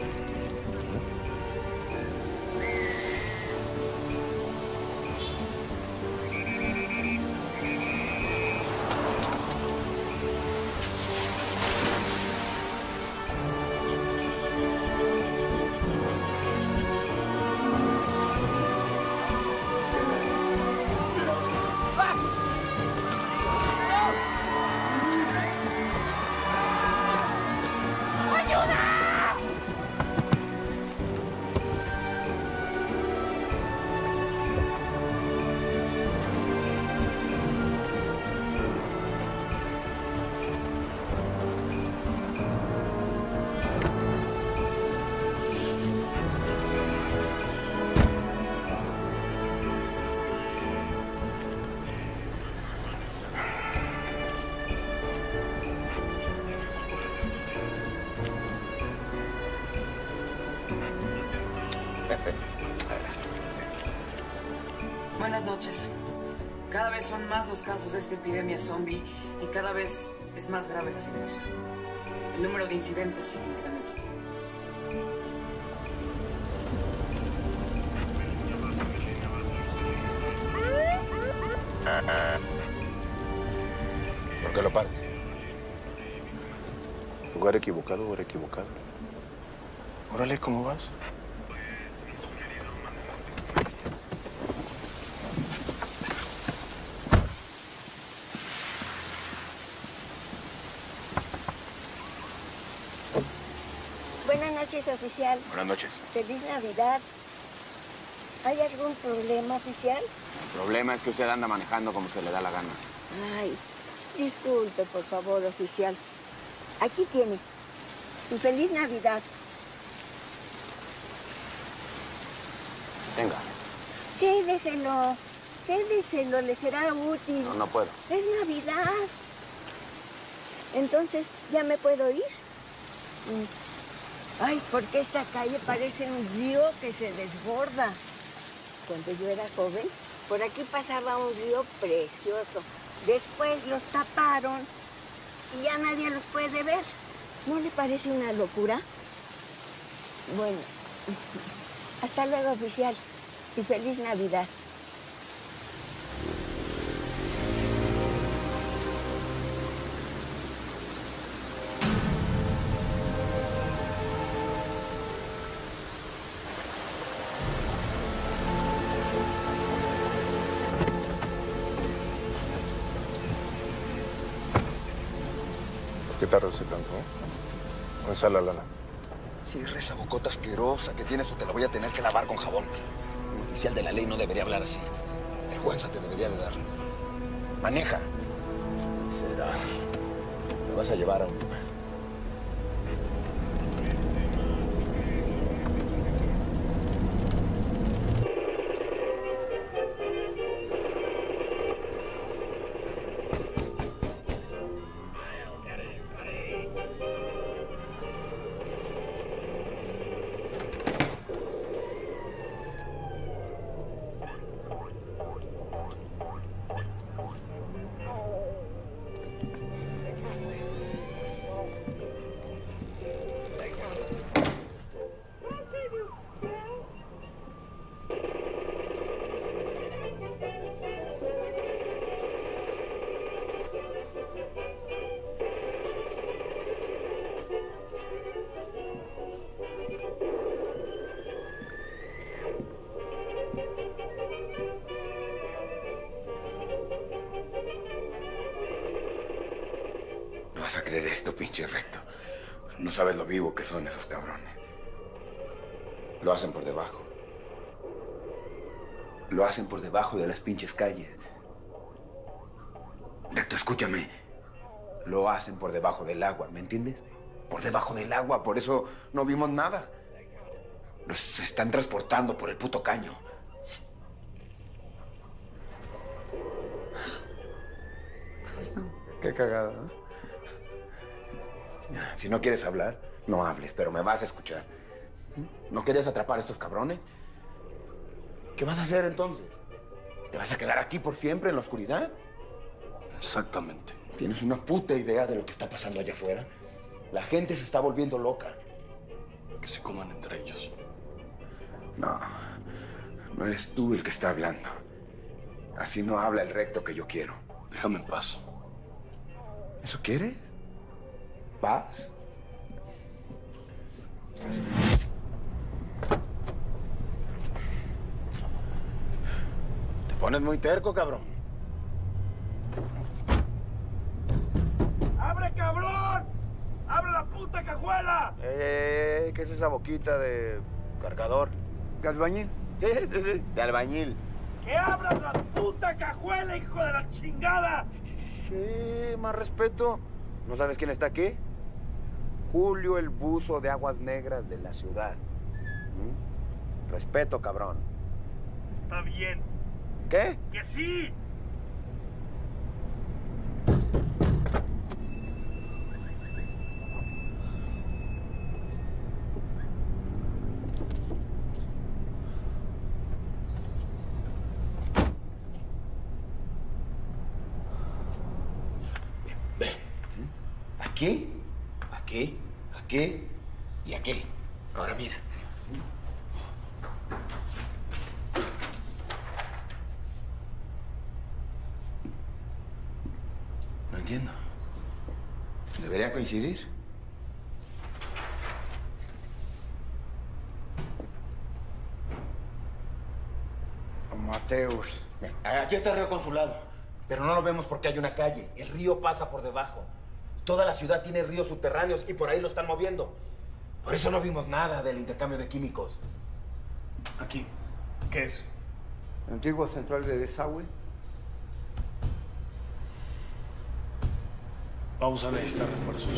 Buenas noches. Cada vez son más los casos de esta epidemia zombie y cada vez es más grave la situación. El número de incidentes sigue incrementando. ¿Por qué lo paras? ¿Lugar equivocado, hora equivocada? Órale, ¿cómo vas? noches, oficial. Buenas noches. Feliz Navidad. ¿Hay algún problema, oficial? El problema es que usted anda manejando como se le da la gana. Ay, disculpe, por favor, oficial. Aquí tiene. Y feliz Navidad. Venga. Quédeselo. Quédeselo, le será útil. No, no puedo. Es Navidad. Entonces, ¿ya me puedo ir? Ay, porque esta calle parece un río que se desborda. Cuando yo era joven, por aquí pasaba un río precioso. Después los taparon y ya nadie los puede ver. ¿No le parece una locura? Bueno, hasta luego, oficial. Y feliz Navidad. ¿Qué tardas tanto? ¿Dónde está la lana? Cierra esa bocota asquerosa que tienes o te la voy a tener que lavar con jabón. Un oficial de la ley no debería hablar así. Vergüenza te debería de dar. Maneja. Será. Me vas a llevar a un lugar. No vas a creer esto, pinche recto. No sabes lo vivo que son esos cabrones. Lo hacen por debajo. Lo hacen por debajo de las pinches calles. Recto, escúchame. Lo hacen por debajo del agua, ¿me entiendes? Por debajo del agua, por eso no vimos nada. Los están transportando por el puto caño. Qué cagada, ¿no? Si no quieres hablar, no hables, pero me vas a escuchar. ¿No quieres atrapar a estos cabrones? ¿Qué vas a hacer entonces? ¿Te vas a quedar aquí por siempre en la oscuridad? Exactamente. ¿Tienes una puta idea de lo que está pasando allá afuera? La gente se está volviendo loca. Que se coman entre ellos. No, no eres tú el que está hablando. Así no habla el recto que yo quiero. Déjame en paz. ¿Eso quieres? ¿Paz? Te pones muy terco, cabrón. ¡Abre, cabrón! ¡Abre la puta cajuela! ¿Qué es esa boquita de cargador? ¿De albañil? Sí, de albañil. ¡Que abras la puta cajuela, hijo de la chingada! Sí, más respeto. ¿No sabes quién está aquí? Julio el buzo de aguas negras de la ciudad. Respeto, cabrón. Está bien. ¿Qué? ¡Que sí! Aquí, aquí, aquí y aquí. Ahora mira. No entiendo. ¿Debería coincidir? Mateus. Aquí está el río Consulado, pero no lo vemos porque hay una calle. El río pasa por debajo. Toda la ciudad tiene ríos subterráneos y por ahí lo están moviendo. Por eso no vimos nada del intercambio de químicos. Aquí. ¿Qué es? Antigua central de desagüe. Vamos a necesitar refuerzos.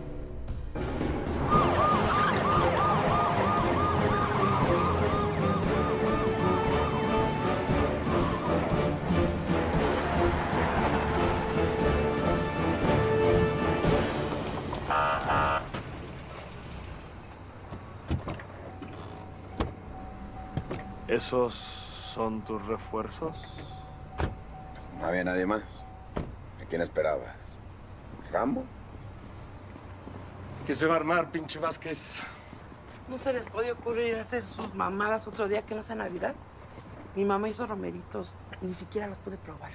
¿Esos son tus refuerzos? No había nadie más. ¿A quién esperabas? ¿Rambo? ¿Qué se va a armar, pinche Vázquez? ¿No se les puede ocurrir hacer sus mamadas otro día que no sea Navidad? Mi mamá hizo romeritos y ni siquiera los pude probar.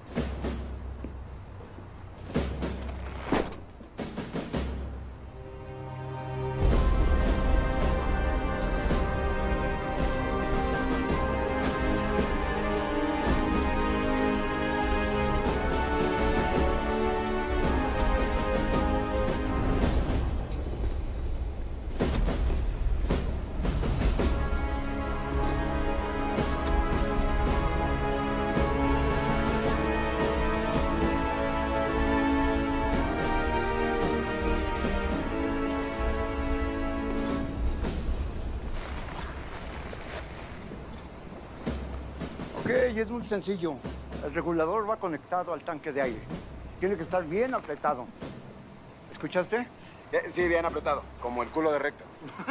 Ok, es muy sencillo. El regulador va conectado al tanque de aire. Tiene que estar bien apretado. ¿Escuchaste? Sí, bien apretado, como el culo de Recto.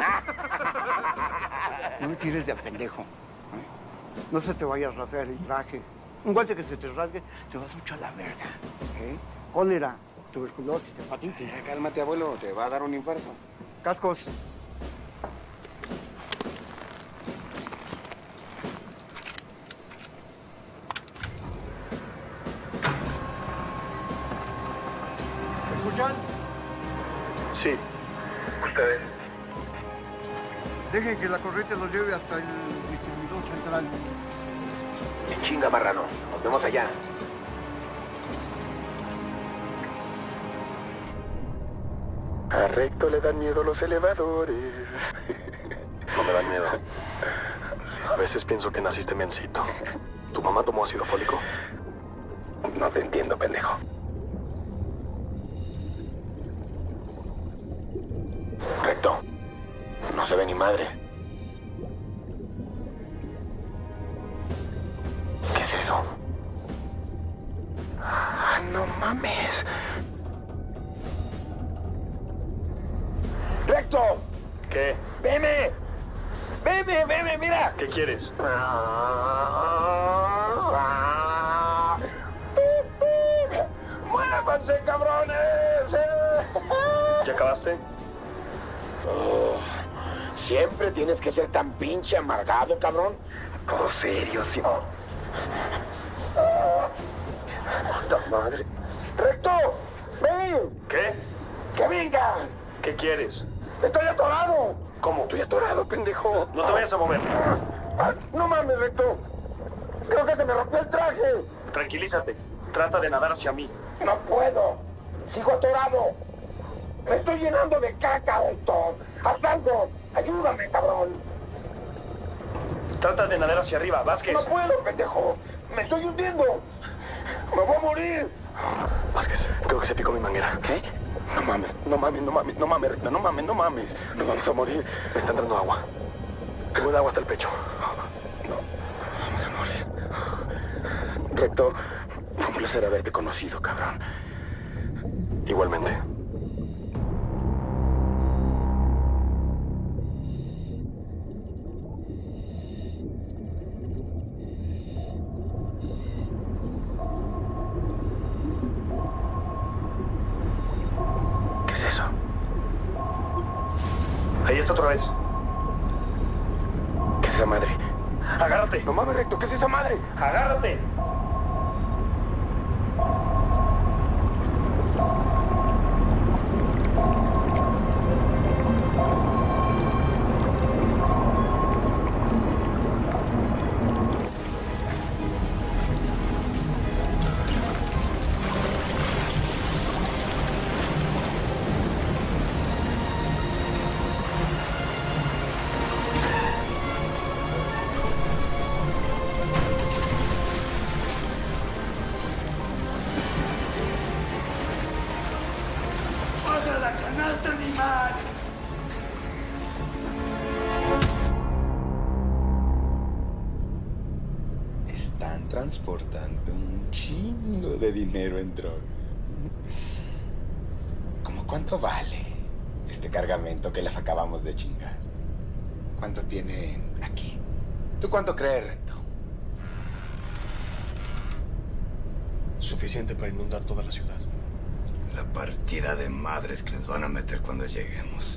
No me tires de a pendejo. No se te vaya a rasgar el traje. Un golpe que se te rasgue, te vas mucho a la verga. Cólera, tuberculosis, hepatitis. Cálmate, abuelo, te va a dar un infarto. Cascos. ¿Escuchan? Sí. Ustedes. Dejen que la corriente los lleve hasta el distribuidor central. En chinga, marrano. Nos vemos allá. A Recto le dan miedo los elevadores. No me dan miedo. A veces pienso que naciste mencito. ¿Tu mamá tomó ácido fólico? No te entiendo, pendejo. Recto. No se ve ni madre. ¿Qué es eso? Ah, no mames. ¡Recto! ¿Qué? ¡Veme! ¡Veme, veme, mira! ¿Qué quieres? ¡Muévanse, cabrones! ¿Ya acabaste? Oh, ¿siempre tienes que ser tan pinche amargado, cabrón? Todo serio, sí. ¡Puta madre! ¡Recto! ¡Ven! ¿Qué? ¡Que venga! ¿Qué quieres? ¡Estoy atorado! ¿Cómo? Estoy atorado, pendejo. No te vayas a mover. No mames, Recto. Creo que se me rompió el traje. Tranquilízate. Trata de nadar hacia mí. No puedo. Sigo atorado. Me estoy llenando de caca, Recto. Haz algo. Ayúdame, cabrón. Trata de nadar hacia arriba, Vázquez. No puedo, pendejo. Me estoy hundiendo. Me voy a morir. Vázquez, creo que se picó mi manguera. ¿Qué? No mames, no mames, no mames, no mames, Recto, no mames, no mames. Nos vamos a morir. Me está entrando agua. Tengo de agua hasta el pecho. No, vamos a morir. Recto, fue un placer haberte conocido, cabrón. Igualmente. ¿Qué es eso? Ahí está otra vez. ¿Qué es esa madre? ¡Agárrate! No mames, Recto, ¿qué es esa madre? ¡Agárrate! transportando un chingo de dinero en droga. ¿Cómo cuánto vale este cargamento que les acabamos de chingar? ¿Cuánto tienen aquí? ¿Tú cuánto crees, Recto? Suficiente para inundar toda la ciudad. La partida de madres que les van a meter cuando lleguemos.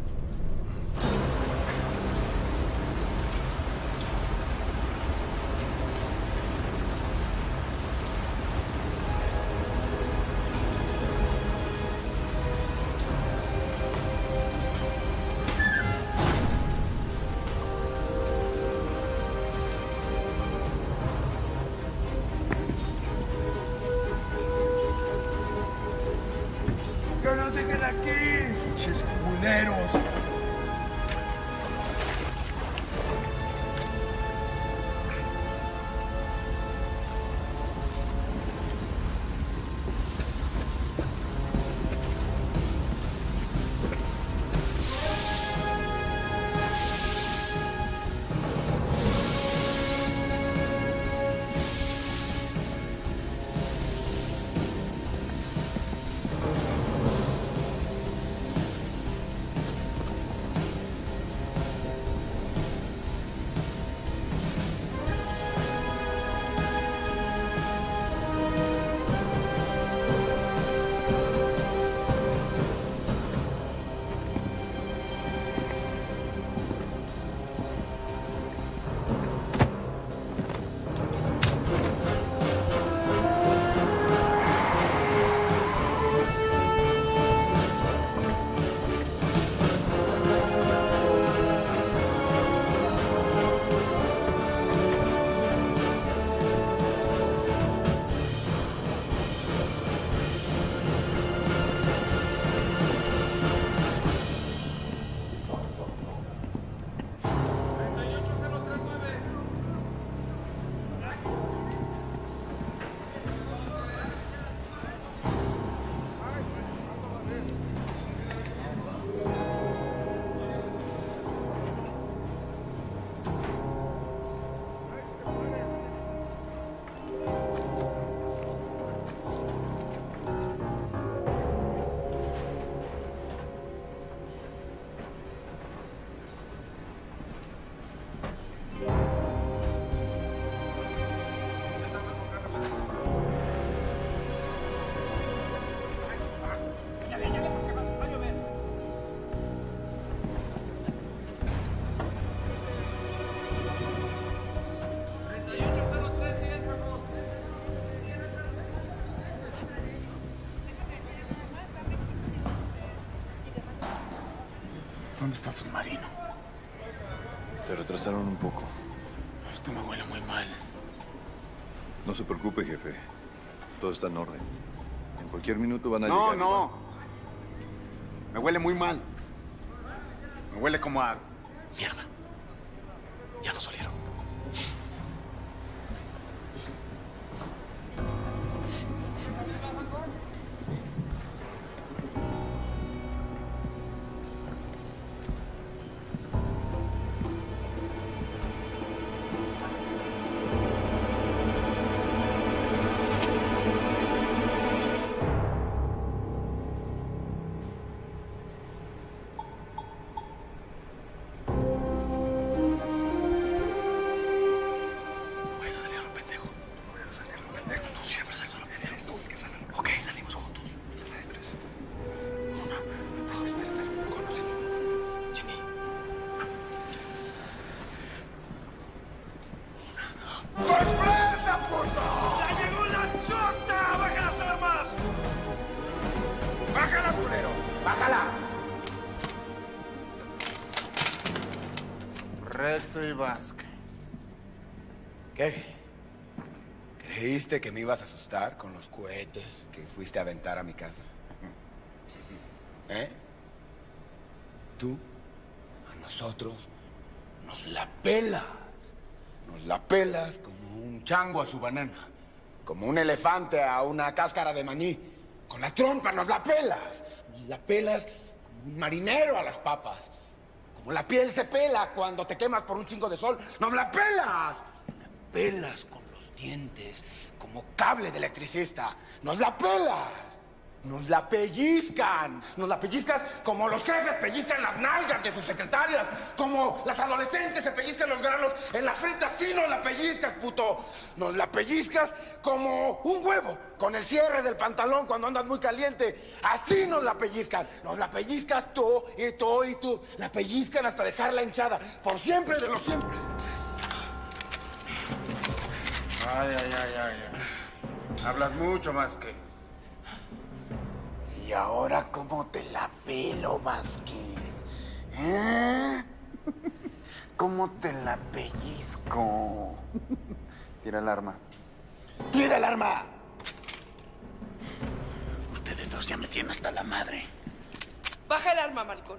¡Que nos dejen aquí! ¡Pinches culeros! ¿Dónde está el submarino? Se retrasaron un poco. Esto me huele muy mal. No se preocupe, jefe. Todo está en orden. En cualquier minuto van a No, llegar. no. Me huele muy mal. Me huele como a... Mierda. Ya nos olieron. ¡Sorpresa, puto! ¡Ya llegó la chota! ¡Baja las armas! ¡Bájala, culero! ¡Bájala! Recto y Vázquez. ¿Qué? ¿Creíste que me ibas a asustar con los cohetes que fuiste a aventar a mi casa? ¿Eh? Tú, a nosotros, nos la pelas. Nos la pelas como un chango a su banana. Como un elefante a una cáscara de maní. Con la trompa nos la pelas. Nos la pelas como un marinero a las papas. Como la piel se pela cuando te quemas por un chingo de sol. ¡Nos la pelas! La pelas con los los dientes como cable de electricista. ¡Nos la pelas! ¡Nos la pellizcan! ¡Nos la pellizcas como los jefes pellizcan las nalgas de sus secretarias! ¡Como las adolescentes se pellizcan los granos en la frente! ¡Así nos la pellizcas, puto! ¡Nos la pellizcas como un huevo con el cierre del pantalón cuando andas muy caliente! ¡Así nos la pellizcan! ¡Nos la pellizcas tú y tú y tú! ¡La pellizcan hasta dejarla hinchada! ¡Por siempre de los siempre! Ay. Hablas mucho más que... ¿Y ahora cómo te la pelo, Vázquez? ¿Eh? ¿Cómo te la pellizco? Tira el arma. ¡Tira el arma! Ustedes dos ya me tienen hasta la madre. Baja el arma, maricón.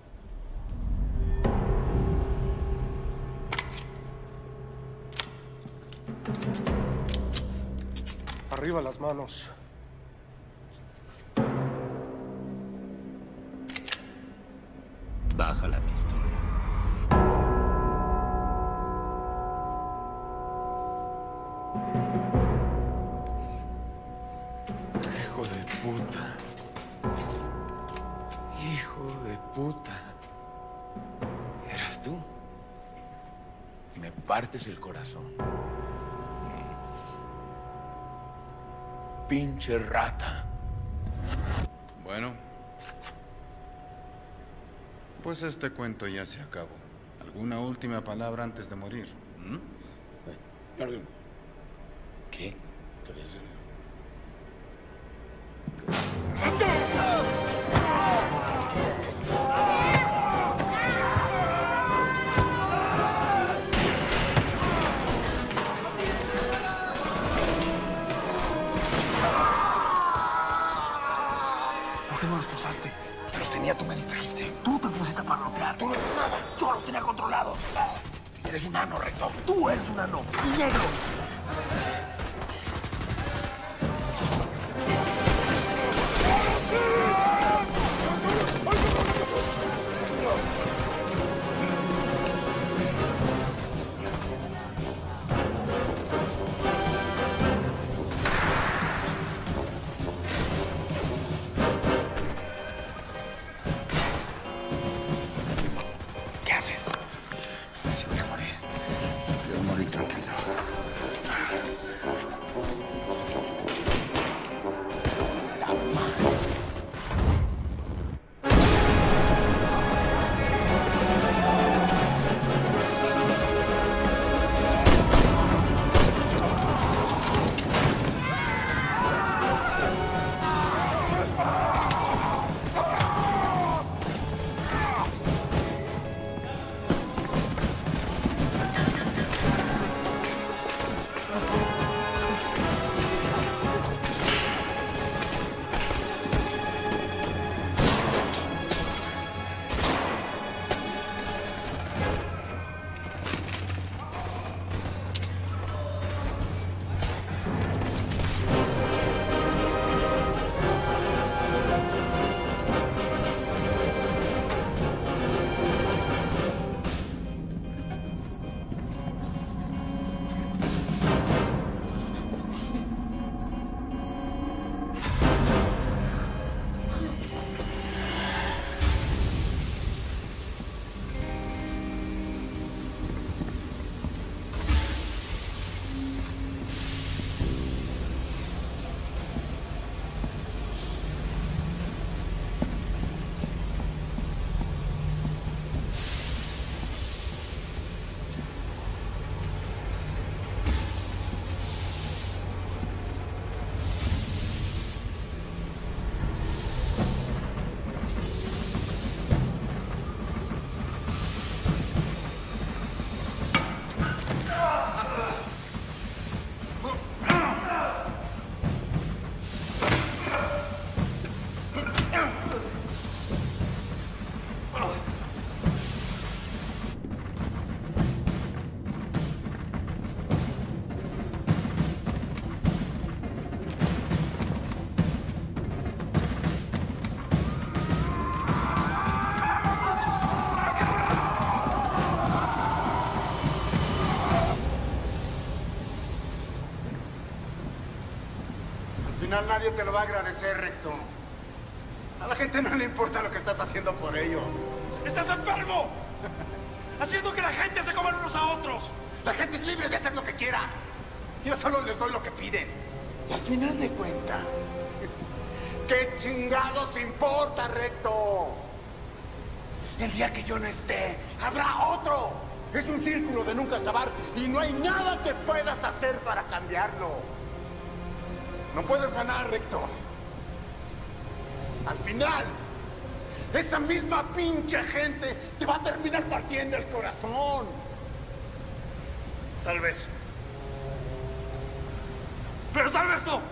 Arriba las manos. Baja la pistola. Hijo de puta. Hijo de puta. ¿Eras tú? Me partes el corazón. Pinche rata. Bueno, pues este cuento ya se acabó. ¿Alguna última palabra antes de morir? ¿Qué? ¿Por qué no los posaste? Te los tenía, tú me distrajiste. Tú te pusiste a parlotear. Tú no eres nada. Yo los tenía controlados. Eres un ano, Recto. Tú eres un ano. Negro. ¿Qué haces? Si voy a morir. Voy a morir tranquilo. final nadie te lo va a agradecer, Recto. A la gente no le importa lo que estás haciendo por ellos. ¡Estás enfermo! Haciendo que la gente se coman unos a otros. La gente es libre de hacer lo que quiera. Yo solo les doy lo que piden. Y al final de cuentas, ¿qué chingados importa, Recto? El día que yo no esté, habrá otro. Es un círculo de nunca acabar y no hay nada que puedas hacer para cambiarlo. No puedes ganar, Recto. Al final, esa misma pinche gente te va a terminar partiendo el corazón. Tal vez. Pero tal vez no.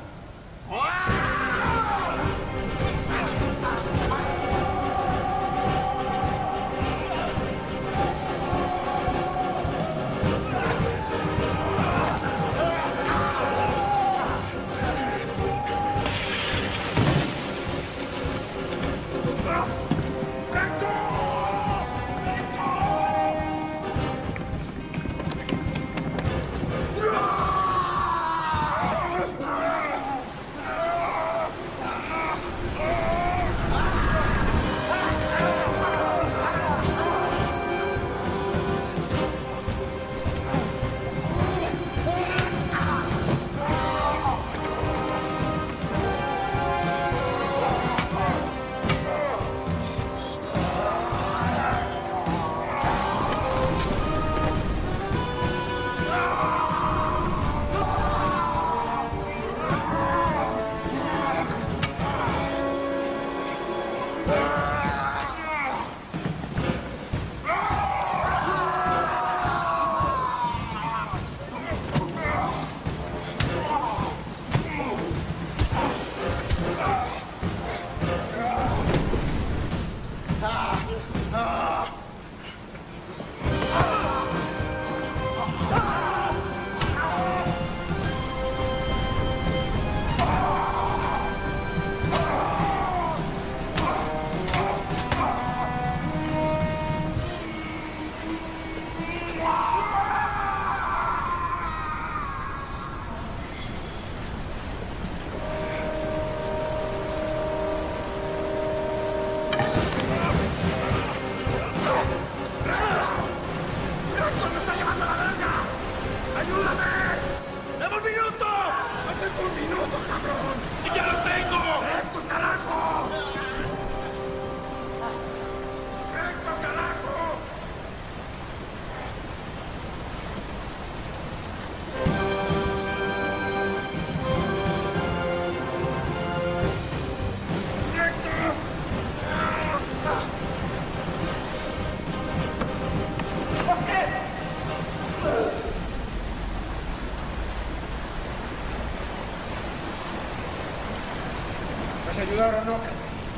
¿Vas a ayudar o no, cabrón?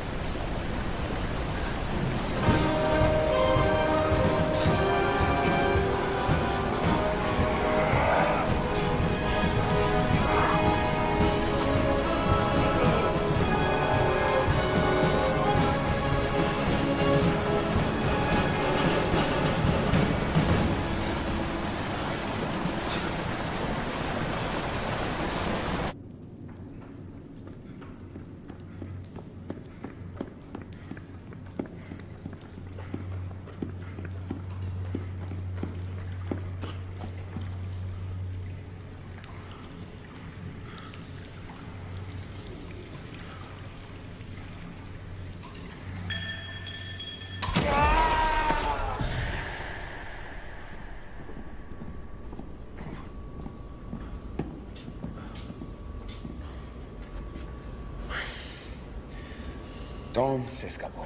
Tom se escapó.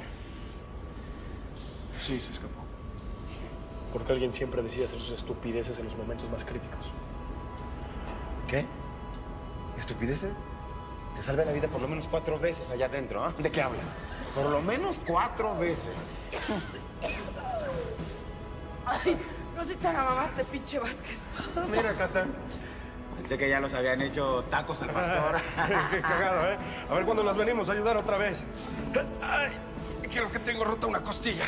Sí, se escapó. Porque alguien siempre decide hacer sus estupideces en los momentos más críticos. ¿Qué? ¿Estupideces? Te salvé la vida por lo menos 4 veces allá adentro, ¿ah? ¿De qué hablas? Por lo menos 4 veces. Ay, no sé, te la mamaste, pinche Vázquez. Mira, acá están. Pensé que ya los habían hecho tacos al pastor. Qué cagado, ¿eh? A ver cuándo las venimos a ayudar otra vez. Ay, creo que tengo rota una costilla.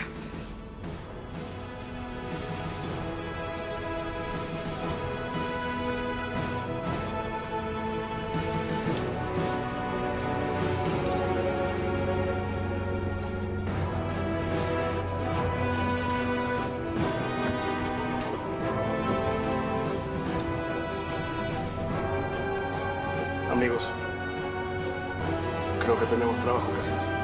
Amigos, creo que tenemos trabajo que hacer.